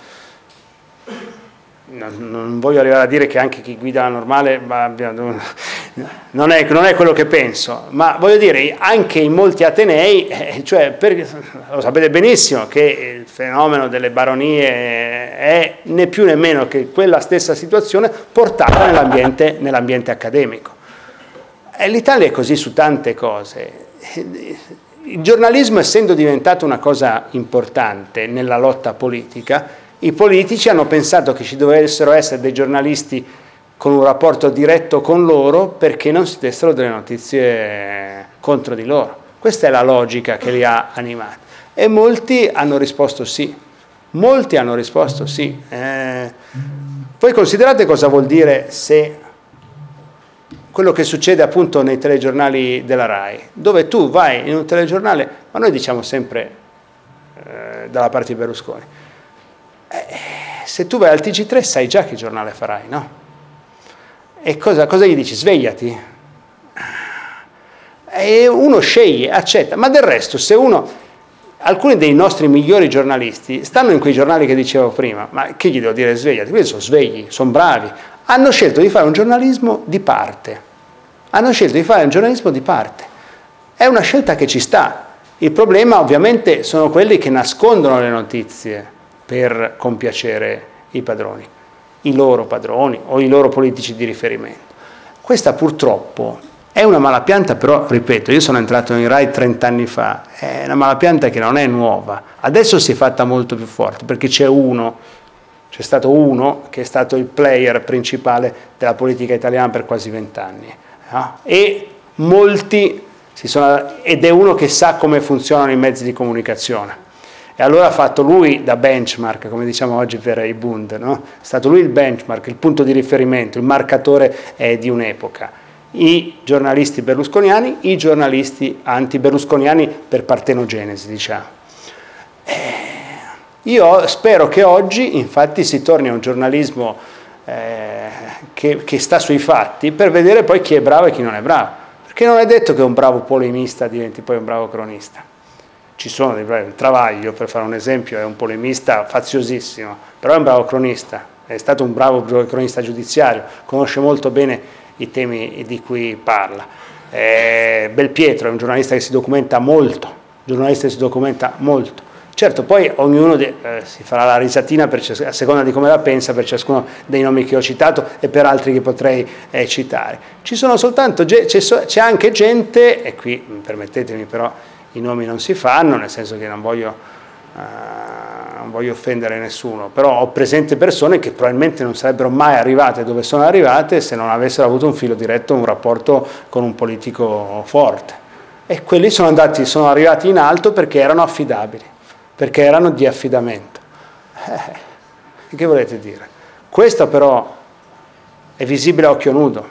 Non voglio arrivare a dire che anche chi guida la normale non è quello che penso, ma voglio dire, anche in molti atenei, lo sapete benissimo che il fenomeno delle baronie è né più né meno che quella stessa situazione portata nell'ambiente accademico. E l'Italia è così su tante cose. Il giornalismo, essendo diventato una cosa importante nella lotta politica, i politici hanno pensato che ci dovessero essere dei giornalisti con un rapporto diretto con loro, perché non si dessero delle notizie contro di loro. Questa è la logica che li ha animati. E molti hanno risposto sì. Molti hanno risposto sì. Poi considerate cosa vuol dire se quello che succede appunto nei telegiornali della RAI, dove tu vai in un telegiornale, ma noi diciamo sempre dalla parte di Berlusconi, se tu vai al TG3 sai già che giornale farai, no? E cosa gli dici? Svegliati. E uno sceglie, accetta, ma del resto se alcuni dei nostri migliori giornalisti stanno in quei giornali che dicevo prima, ma che gli devo dire svegliati? Quelli sono svegli, sono bravi, hanno scelto di fare un giornalismo di parte, è una scelta che ci sta. Il problema ovviamente sono quelli che nascondono le notizie per compiacere i padroni, i loro padroni o i loro politici di riferimento. Questa purtroppo è una malapianta, però ripeto, io sono entrato in RAI 30 anni fa, è una malapianta che non è nuova, adesso si è fatta molto più forte perché c'è stato uno che è stato il player principale della politica italiana per quasi 20 anni, no? E molti ed è uno che sa come funzionano i mezzi di comunicazione. E allora ha fatto lui da benchmark, come diciamo oggi per i Bund, no? È stato lui il benchmark, il punto di riferimento, il marcatore di un'epoca. I giornalisti berlusconiani, i giornalisti anti-berlusconiani per partenogenesi, diciamo. Io spero che oggi, infatti, si torni a un giornalismo che sta sui fatti, per vedere poi chi è bravo e chi non è bravo. Perché non è detto che un bravo polemista diventi poi un bravo cronista. Ci sono dei bravi, Travaglio, per fare un esempio, è un polemista faziosissimo, però è un bravo cronista, è stato un bravo cronista giudiziario, conosce molto bene i temi di cui parla. Belpietro è un giornalista che si documenta molto, Certo, poi ognuno si farà la risatina a seconda di come la pensa per ciascuno dei nomi che ho citato e per altri che potrei citare. C'è anche gente, e qui permettetemi però, i nomi non si fanno, nel senso che non voglio offendere nessuno, però ho presente persone che probabilmente non sarebbero mai arrivate dove sono arrivate se non avessero avuto un filo diretto, un rapporto con un politico forte. E quelli sono arrivati in alto perché erano affidabili, perché erano di affidamento. Che volete dire? Questo però è visibile a occhio nudo.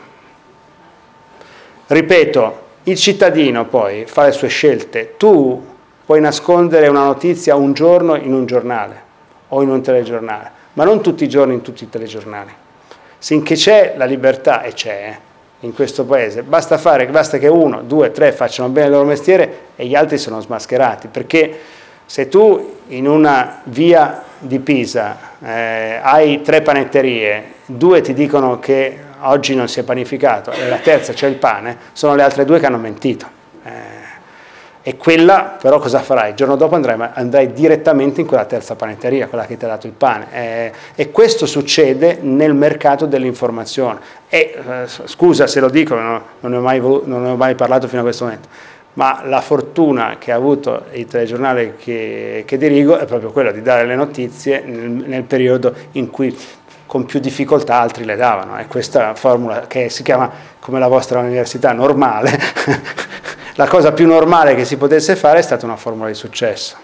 Ripeto, il cittadino poi fa le sue scelte. Tu puoi nascondere una notizia un giorno in un giornale o in un telegiornale, ma non tutti i giorni in tutti i telegiornali. Finché c'è la libertà, e c'è in questo paese, basta che 1, 2, 3 facciano bene il loro mestiere e gli altri sono smascherati, perché se tu in una via di Pisa hai 3 panetterie, 2 ti dicono che oggi non si è panificato e la terza c'è il pane, sono le altre 2 che hanno mentito. E quella però cosa farai? Il giorno dopo andrai direttamente in quella terza panetteria, quella che ti ha dato il pane. E questo succede nel mercato dell'informazione. Scusa se lo dico, non ne ho mai parlato fino a questo momento, ma la fortuna che ha avuto il telegiornale che dirigo è proprio quella di dare le notizie nel periodo in cui con più difficoltà altri le davano. E questa formula, che si chiama, come la vostra università, normale, la cosa più normale che si potesse fare è stata una formula di successo.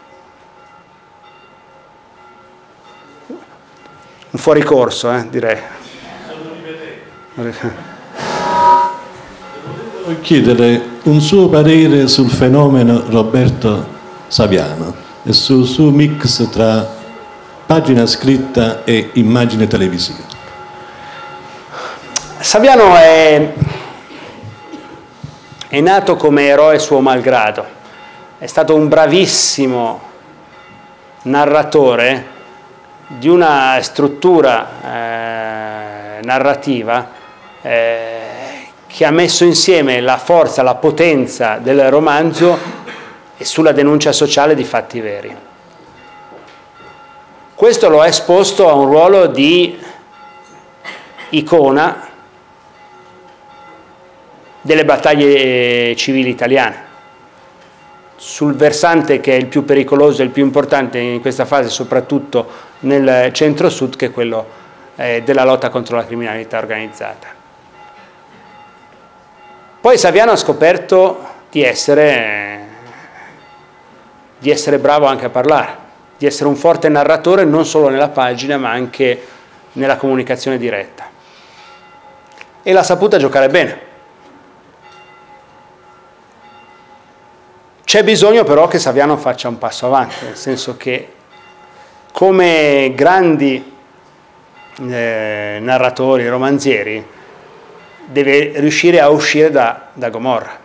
Un fuoricorso, direi. Voglio chiedere un suo parere sul fenomeno Roberto Saviano e sul suo mix tra pagina scritta e immagine televisiva. Saviano è nato come eroe suo malgrado, è stato un bravissimo narratore di una struttura narrativa che ha messo insieme la forza, la potenza del romanzo e sulla denuncia sociale di fatti veri. Questo lo ha esposto a un ruolo di icona delle battaglie civili italiane, sul versante che è il più pericoloso e il più importante in questa fase, soprattutto nel centro-sud, che è quello della lotta contro la criminalità organizzata. Poi Saviano ha scoperto di essere bravo anche a parlare, di essere un forte narratore non solo nella pagina ma anche nella comunicazione diretta, e l'ha saputa giocare bene. C'è bisogno però che Saviano faccia un passo avanti, nel senso che come grandi narratori, romanzieri, deve riuscire a uscire da Gomorra.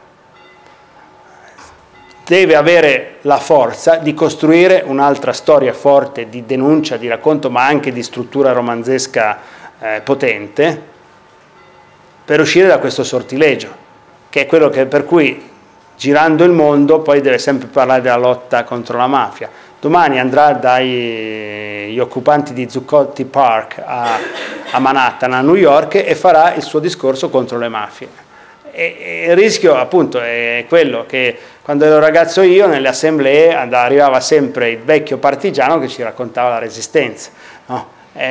Deve avere la forza di costruire un'altra storia forte di denuncia, di racconto, ma anche di struttura romanzesca potente, per uscire da questo sortilegio, che è quello per cui, girando il mondo, poi deve sempre parlare della lotta contro la mafia. Domani andrà dagli occupanti di Zuccotti Park a Manhattan, a New York, e farà il suo discorso contro le mafie. E il rischio, appunto, è quello che quando ero ragazzo io, nelle assemblee arrivava sempre il vecchio partigiano che ci raccontava la resistenza, no?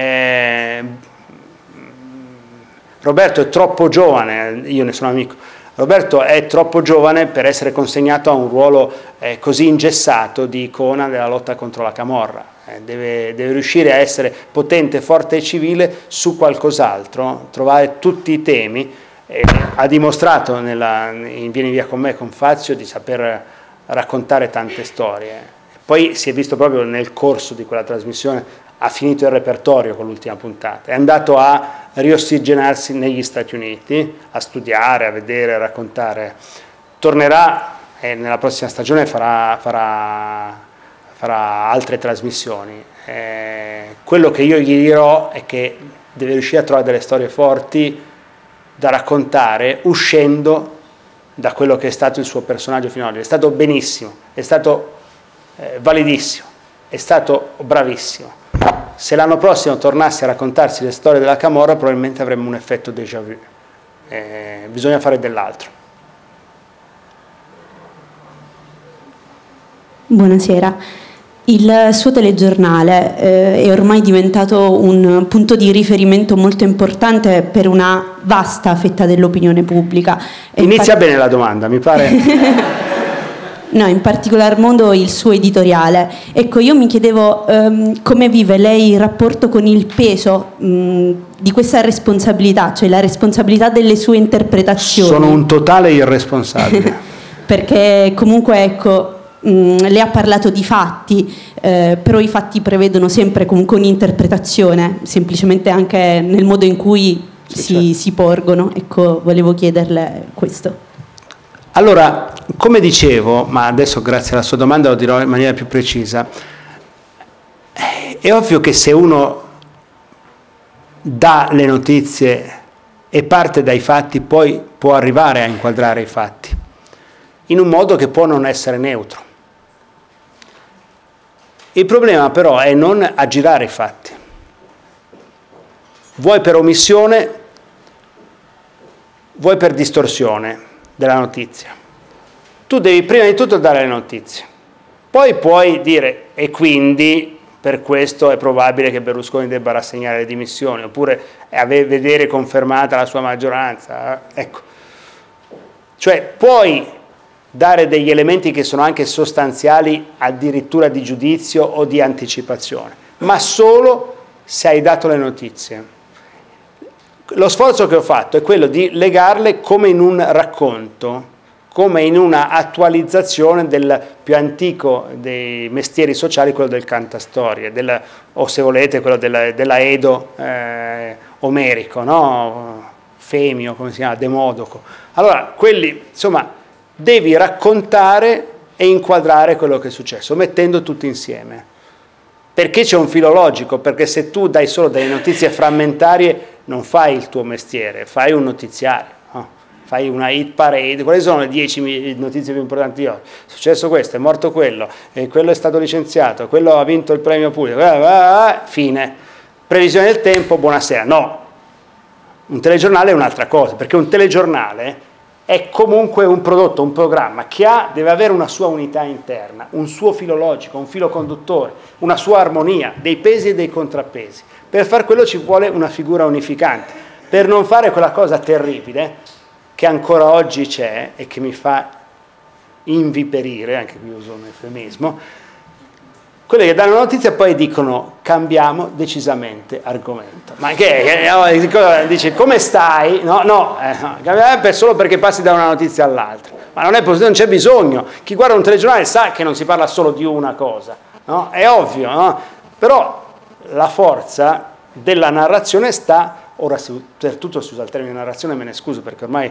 Roberto è troppo giovane, io ne sono amico, Roberto è troppo giovane per essere consegnato a un ruolo così ingessato di icona della lotta contro la camorra. Deve riuscire a essere potente, forte e civile su qualcos'altro, trovare tutti i temi. Ha dimostrato in Vieni via con me con Fazio di saper raccontare tante storie. Poi si è visto proprio nel corso di quella trasmissione, ha finito il repertorio con l'ultima puntata, è andato a riossigenarsi negli Stati Uniti, a studiare, a vedere, a raccontare. Tornerà e nella prossima stagione farà altre trasmissioni. Quello che io gli dirò è che deve riuscire a trovare delle storie forti da raccontare uscendo da quello che è stato il suo personaggio fino ad oggi. È stato benissimo, è stato validissimo, è stato bravissimo. Se l'anno prossimo tornasse a raccontarsi le storie della camorra, probabilmente avremmo un effetto déjà vu. Bisogna fare dell'altro. Buonasera. Il suo telegiornale è ormai diventato un punto di riferimento molto importante per una vasta fetta dell'opinione pubblica. Inizia bene la domanda, mi pare. No, in particolar modo il suo editoriale. Ecco, io mi chiedevo come vive lei il rapporto con il peso di questa responsabilità, cioè la responsabilità delle sue interpretazioni. Sono un totale irresponsabile. Perché comunque, ecco, lei ha parlato di fatti, però i fatti prevedono sempre comunque un'interpretazione, semplicemente anche nel modo in cui si porgono. Ecco, volevo chiederle questo. Allora, come dicevo, ma adesso grazie alla sua domanda lo dirò in maniera più precisa, è ovvio che se uno dà le notizie e parte dai fatti, poi può arrivare a inquadrare i fatti, in un modo che può non essere neutro. Il problema però è non aggirare i fatti, vuoi per omissione, vuoi per distorsione della notizia. Tu devi prima di tutto dare le notizie, poi puoi dire e quindi per questo è probabile che Berlusconi debba rassegnare le dimissioni, oppure vedere confermata la sua maggioranza. Ecco. Cioè puoi dare degli elementi che sono anche sostanziali addirittura di giudizio o di anticipazione, ma solo se hai dato le notizie. Lo sforzo che ho fatto è quello di legarle come in un racconto, come in una attualizzazione del più antico dei mestieri sociali, quello del cantastorie, o se volete quello della Edo omerico, no? Femio, come si chiama, Demodoco. Allora, quelli, insomma, devi raccontare e inquadrare quello che è successo, mettendo tutti insieme. Perché c'è un filo logico? Perché se tu dai solo delle notizie frammentarie non fai il tuo mestiere, fai un notiziario, no? Fai una hit parade. Quali sono le 10 notizie più importanti di oggi? È successo questo, è morto quello, e quello è stato licenziato, quello ha vinto il premio Pulitzer, fine. Previsione del tempo, buonasera. No, un telegiornale è un'altra cosa, perché un telegiornale è comunque un prodotto, un programma che deve avere una sua unità interna, un suo filo logico, un filo conduttore, una sua armonia, dei pesi e dei contrappesi. Per far quello ci vuole una figura unificante, per non fare quella cosa terribile che ancora oggi c'è e che mi fa inviperire, anche qui uso un eufemismo, quelli che danno notizia e poi dicono cambiamo decisamente argomento. Ma dice come stai? No, solo perché passi da una notizia all'altra. Ma non è possibile, non c'è bisogno. Chi guarda un telegiornale sa che non si parla solo di una cosa, no? È ovvio, no? Però la forza della narrazione sta, ora per tutto si usa il termine narrazione, me ne scuso perché ormai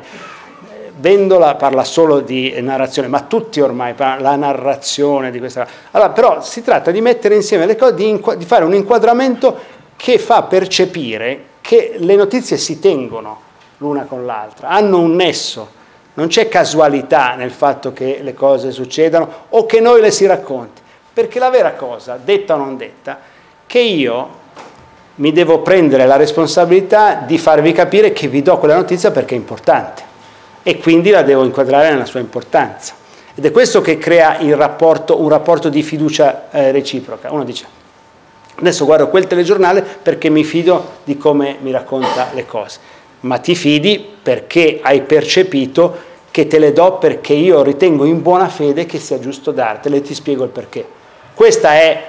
Vendola parla solo di narrazione, ma tutti ormai parlano la narrazione di questa. Allora, però si tratta di mettere insieme le cose, di fare un inquadramento che fa percepire che le notizie si tengono l'una con l'altra, hanno un nesso, non c'è casualità nel fatto che le cose succedano o che noi le si racconti, perché la vera cosa, detta o non detta, che io mi devo prendere la responsabilità di farvi capire che vi do quella notizia perché è importante. E quindi la devo inquadrare nella sua importanza. Ed è questo che crea un rapporto di fiducia reciproca. Uno dice, adesso guardo quel telegiornale perché mi fido di come mi racconta le cose, ma ti fidi perché hai percepito che te le do perché io ritengo in buona fede che sia giusto dartele e ti spiego il perché. Questa è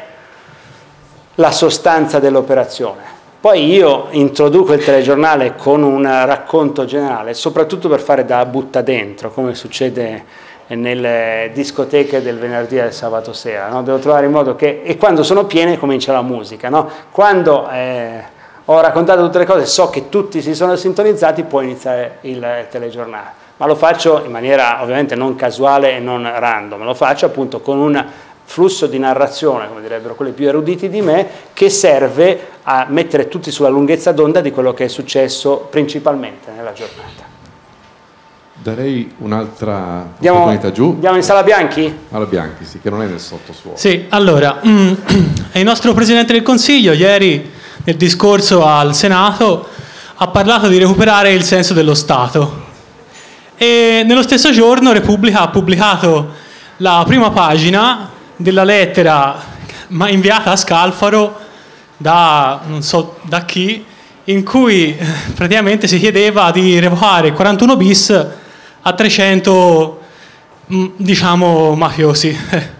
la sostanza dell'operazione. Poi io introduco il telegiornale con un racconto generale, soprattutto per fare da butta dentro, come succede nelle discoteche del venerdì e del sabato sera, no? Devo trovare in modo che, e quando sono piene comincia la musica, no? Quando ho raccontato tutte le cose, so che tutti si sono sintonizzati, può iniziare il telegiornale. Ma lo faccio in maniera ovviamente non casuale e non random, lo faccio appunto con un flusso di narrazione, come direbbero quelli più eruditi di me, che serve a mettere tutti sulla lunghezza d'onda di quello che è successo principalmente nella giornata. Darei un'altra opportunità giù. Andiamo in Sala Bianchi? Sala Bianchi, sì, che non è nel sottosuolo. Sì, allora, il nostro Presidente del Consiglio ieri nel discorso al Senato ha parlato di recuperare il senso dello Stato e nello stesso giorno Repubblica ha pubblicato la prima pagina della lettera inviata a Scalfaro da non so da chi, in cui praticamente si chiedeva di revocare il 41 bis a 300 diciamo mafiosi.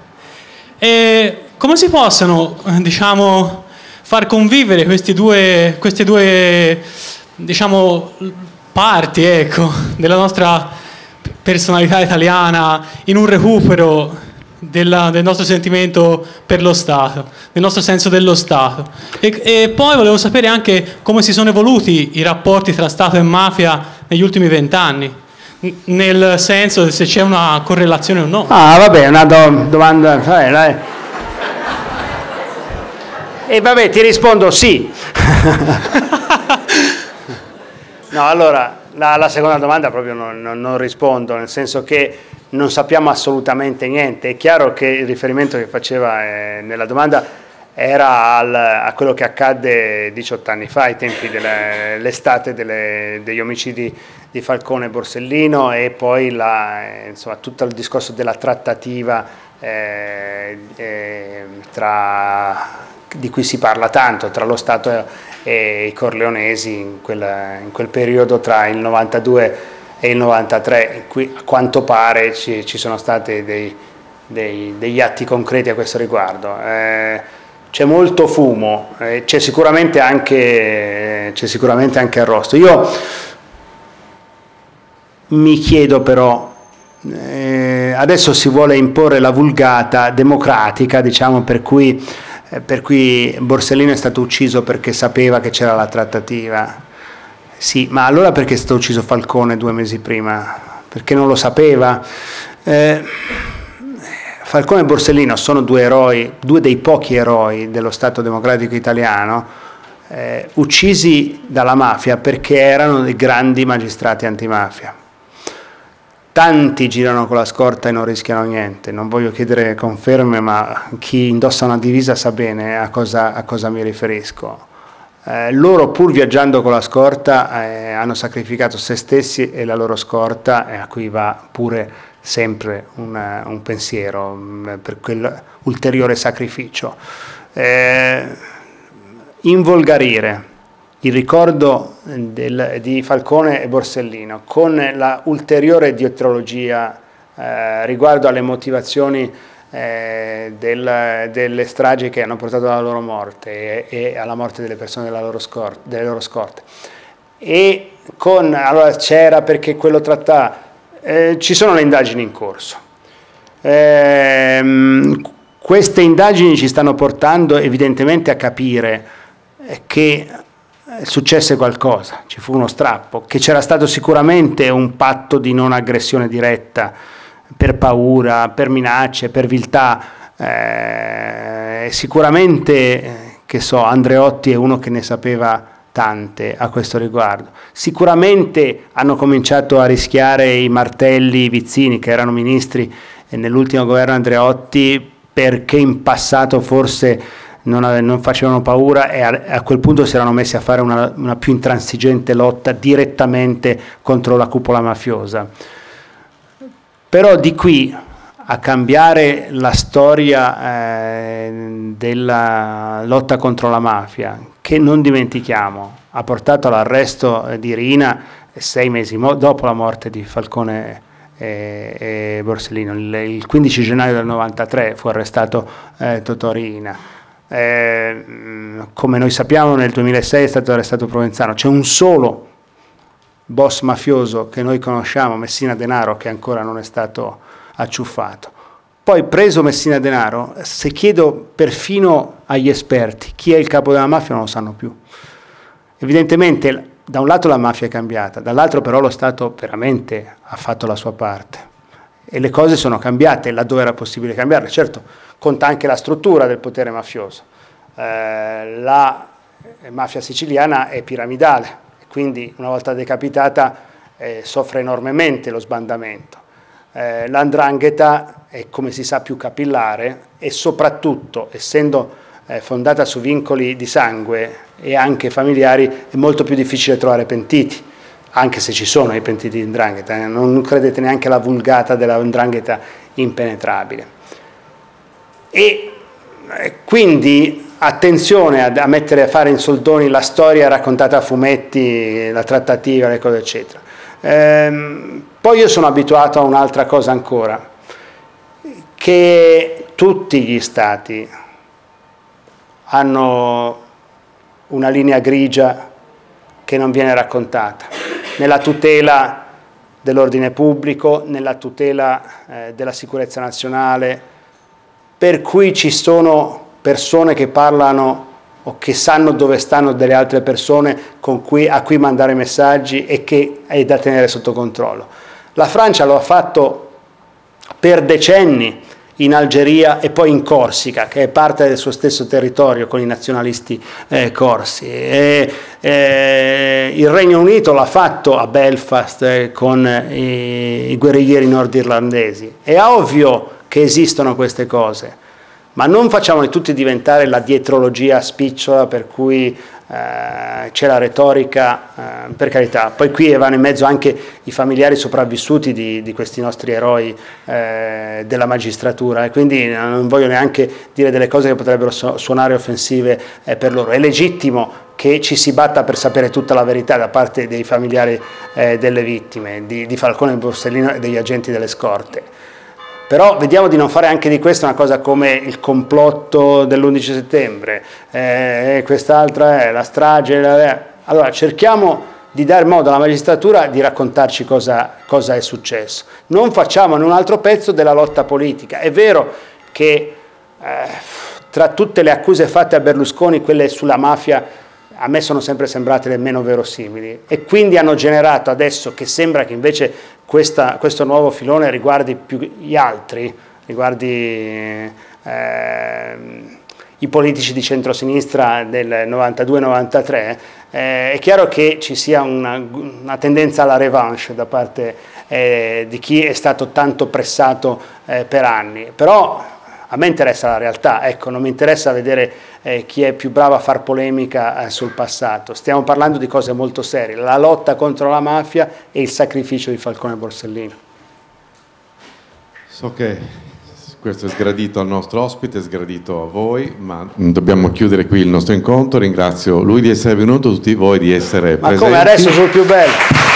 E come si possono diciamo far convivere queste due diciamo parti, ecco, della nostra personalità italiana in un recupero del nostro sentimento per lo Stato, del nostro senso dello Stato. E poi volevo sapere anche come si sono evoluti i rapporti tra Stato e mafia negli ultimi 20 anni, nel senso se c'è una correlazione o no. Ah, vabbè, una domanda. E vabbè, ti rispondo sì. No, allora, la seconda domanda proprio non rispondo, nel senso che non sappiamo assolutamente niente. È chiaro che il riferimento che faceva nella domanda era a quello che accadde 18 anni fa, ai tempi dell'estate degli omicidi di Falcone e Borsellino, e poi insomma, tutto il discorso della trattativa di cui si parla tanto, tra lo Stato e i corleonesi in quel periodo tra il 92 e il 93, in cui a quanto pare ci sono stati degli atti concreti a questo riguardo. C'è molto fumo, c'è sicuramente anche arrosto. Io mi chiedo però, adesso si vuole imporre la vulgata democratica, diciamo, per cui Borsellino è stato ucciso perché sapeva che c'era la trattativa. Sì, ma allora perché è stato ucciso Falcone 2 mesi prima? Perché non lo sapeva? Falcone e Borsellino sono due dei pochi eroi dello Stato democratico italiano, uccisi dalla mafia perché erano dei grandi magistrati antimafia. Tanti girano con la scorta e non rischiano niente. Non voglio chiedere conferme, ma chi indossa una divisa sa bene a cosa mi riferisco. Loro, pur viaggiando con la scorta, hanno sacrificato se stessi e la loro scorta, a cui va pure sempre un pensiero per quell'ulteriore sacrificio. Involgarire il ricordo di Falcone e Borsellino con la ulteriore dietrologia riguardo alle motivazioni delle stragi che hanno portato alla loro morte e alla morte delle persone delle loro scorte. E allora c'era perché quello trattava, ci sono le indagini in corso. Queste indagini ci stanno portando evidentemente a capire che successe qualcosa, ci fu uno strappo, che c'era stato sicuramente un patto di non aggressione diretta per paura, per minacce, per viltà. Sicuramente, Andreotti è uno che ne sapeva tante a questo riguardo. Sicuramente hanno cominciato a rischiare i Martelli, i Vizzini, che erano ministri nell'ultimo governo Andreotti, perché in passato forse non facevano paura e a quel punto si erano messi a fare una più intransigente lotta direttamente contro la cupola mafiosa. Però di qui a cambiare la storia della lotta contro la mafia, che non dimentichiamo, ha portato all'arresto di Riina 6 mesi dopo la morte di Falcone e Borsellino. Il 15 gennaio del 93 fu arrestato Totò Riina. Come noi sappiamo, nel 2006 è stato arrestato Provenzano. C'è un solo boss mafioso che noi conosciamo, Messina Denaro, che ancora non è stato acciuffato. Poi, preso Messina Denaro, se chiedo perfino agli esperti chi è il capo della mafia, non lo sanno più. Evidentemente da un lato la mafia è cambiata, dall'altro però lo Stato veramente ha fatto la sua parte e le cose sono cambiate laddove era possibile cambiarle. Certo, conta anche la struttura del potere mafioso. La mafia siciliana è piramidale, quindi una volta decapitata soffre enormemente lo sbandamento. L''ndrangheta è, come si sa, più capillare e soprattutto, essendo fondata su vincoli di sangue e anche familiari, è molto più difficile trovare pentiti, anche se ci sono i pentiti di 'ndrangheta, non credete neanche alla vulgata della 'ndrangheta impenetrabile. E quindi attenzione a mettere a fare in soldoni la storia raccontata a fumetti, la trattativa, le cose eccetera. Poi io sono abituato a un'altra cosa ancora, che tutti gli stati hanno una linea grigia che non viene raccontata, nella tutela dell'ordine pubblico, nella tutela della sicurezza nazionale, per cui ci sono persone che parlano o che sanno dove stanno delle altre persone a cui mandare messaggi e che è da tenere sotto controllo. La Francia lo ha fatto per decenni in Algeria e poi in Corsica, che è parte del suo stesso territorio con i nazionalisti corsi. Il Regno Unito l'ha fatto a Belfast con i guerriglieri nordirlandesi. È ovvio che esistono queste cose, ma non facciamoli tutti diventare la dietrologia spicciola per cui c'è la retorica, per carità. Poi qui vanno in mezzo anche i familiari sopravvissuti di questi nostri eroi della magistratura, e quindi non voglio neanche dire delle cose che potrebbero suonare offensive per loro. È legittimo che ci si batta per sapere tutta la verità da parte dei familiari delle vittime, di Falcone e Borsellino e degli agenti delle scorte. Però vediamo di non fare anche di questo una cosa come il complotto dell'11 settembre, quest'altra è la strage. Allora cerchiamo di dare modo alla magistratura di raccontarci cosa è successo. Non facciamo in un altro pezzo della lotta politica. È vero che tra tutte le accuse fatte a Berlusconi, quelle sulla mafia a me sono sempre sembrate le meno verosimili, e quindi hanno generato adesso che sembra che invece questo nuovo filone riguardi più gli altri, riguardi i politici di centrosinistra del 92-93, è chiaro che ci sia una tendenza alla revanche da parte di chi è stato tanto pressato per anni. Però a me interessa la realtà, ecco, non mi interessa vedere chi è più bravo a far polemica sul passato. Stiamo parlando di cose molto serie, la lotta contro la mafia e il sacrificio di Falcone e Borsellino. So che questo è sgradito al nostro ospite, è sgradito a voi, ma dobbiamo chiudere qui il nostro incontro. Ringrazio lui di essere venuto, tutti voi di essere presenti. Ma come adesso sul più bello?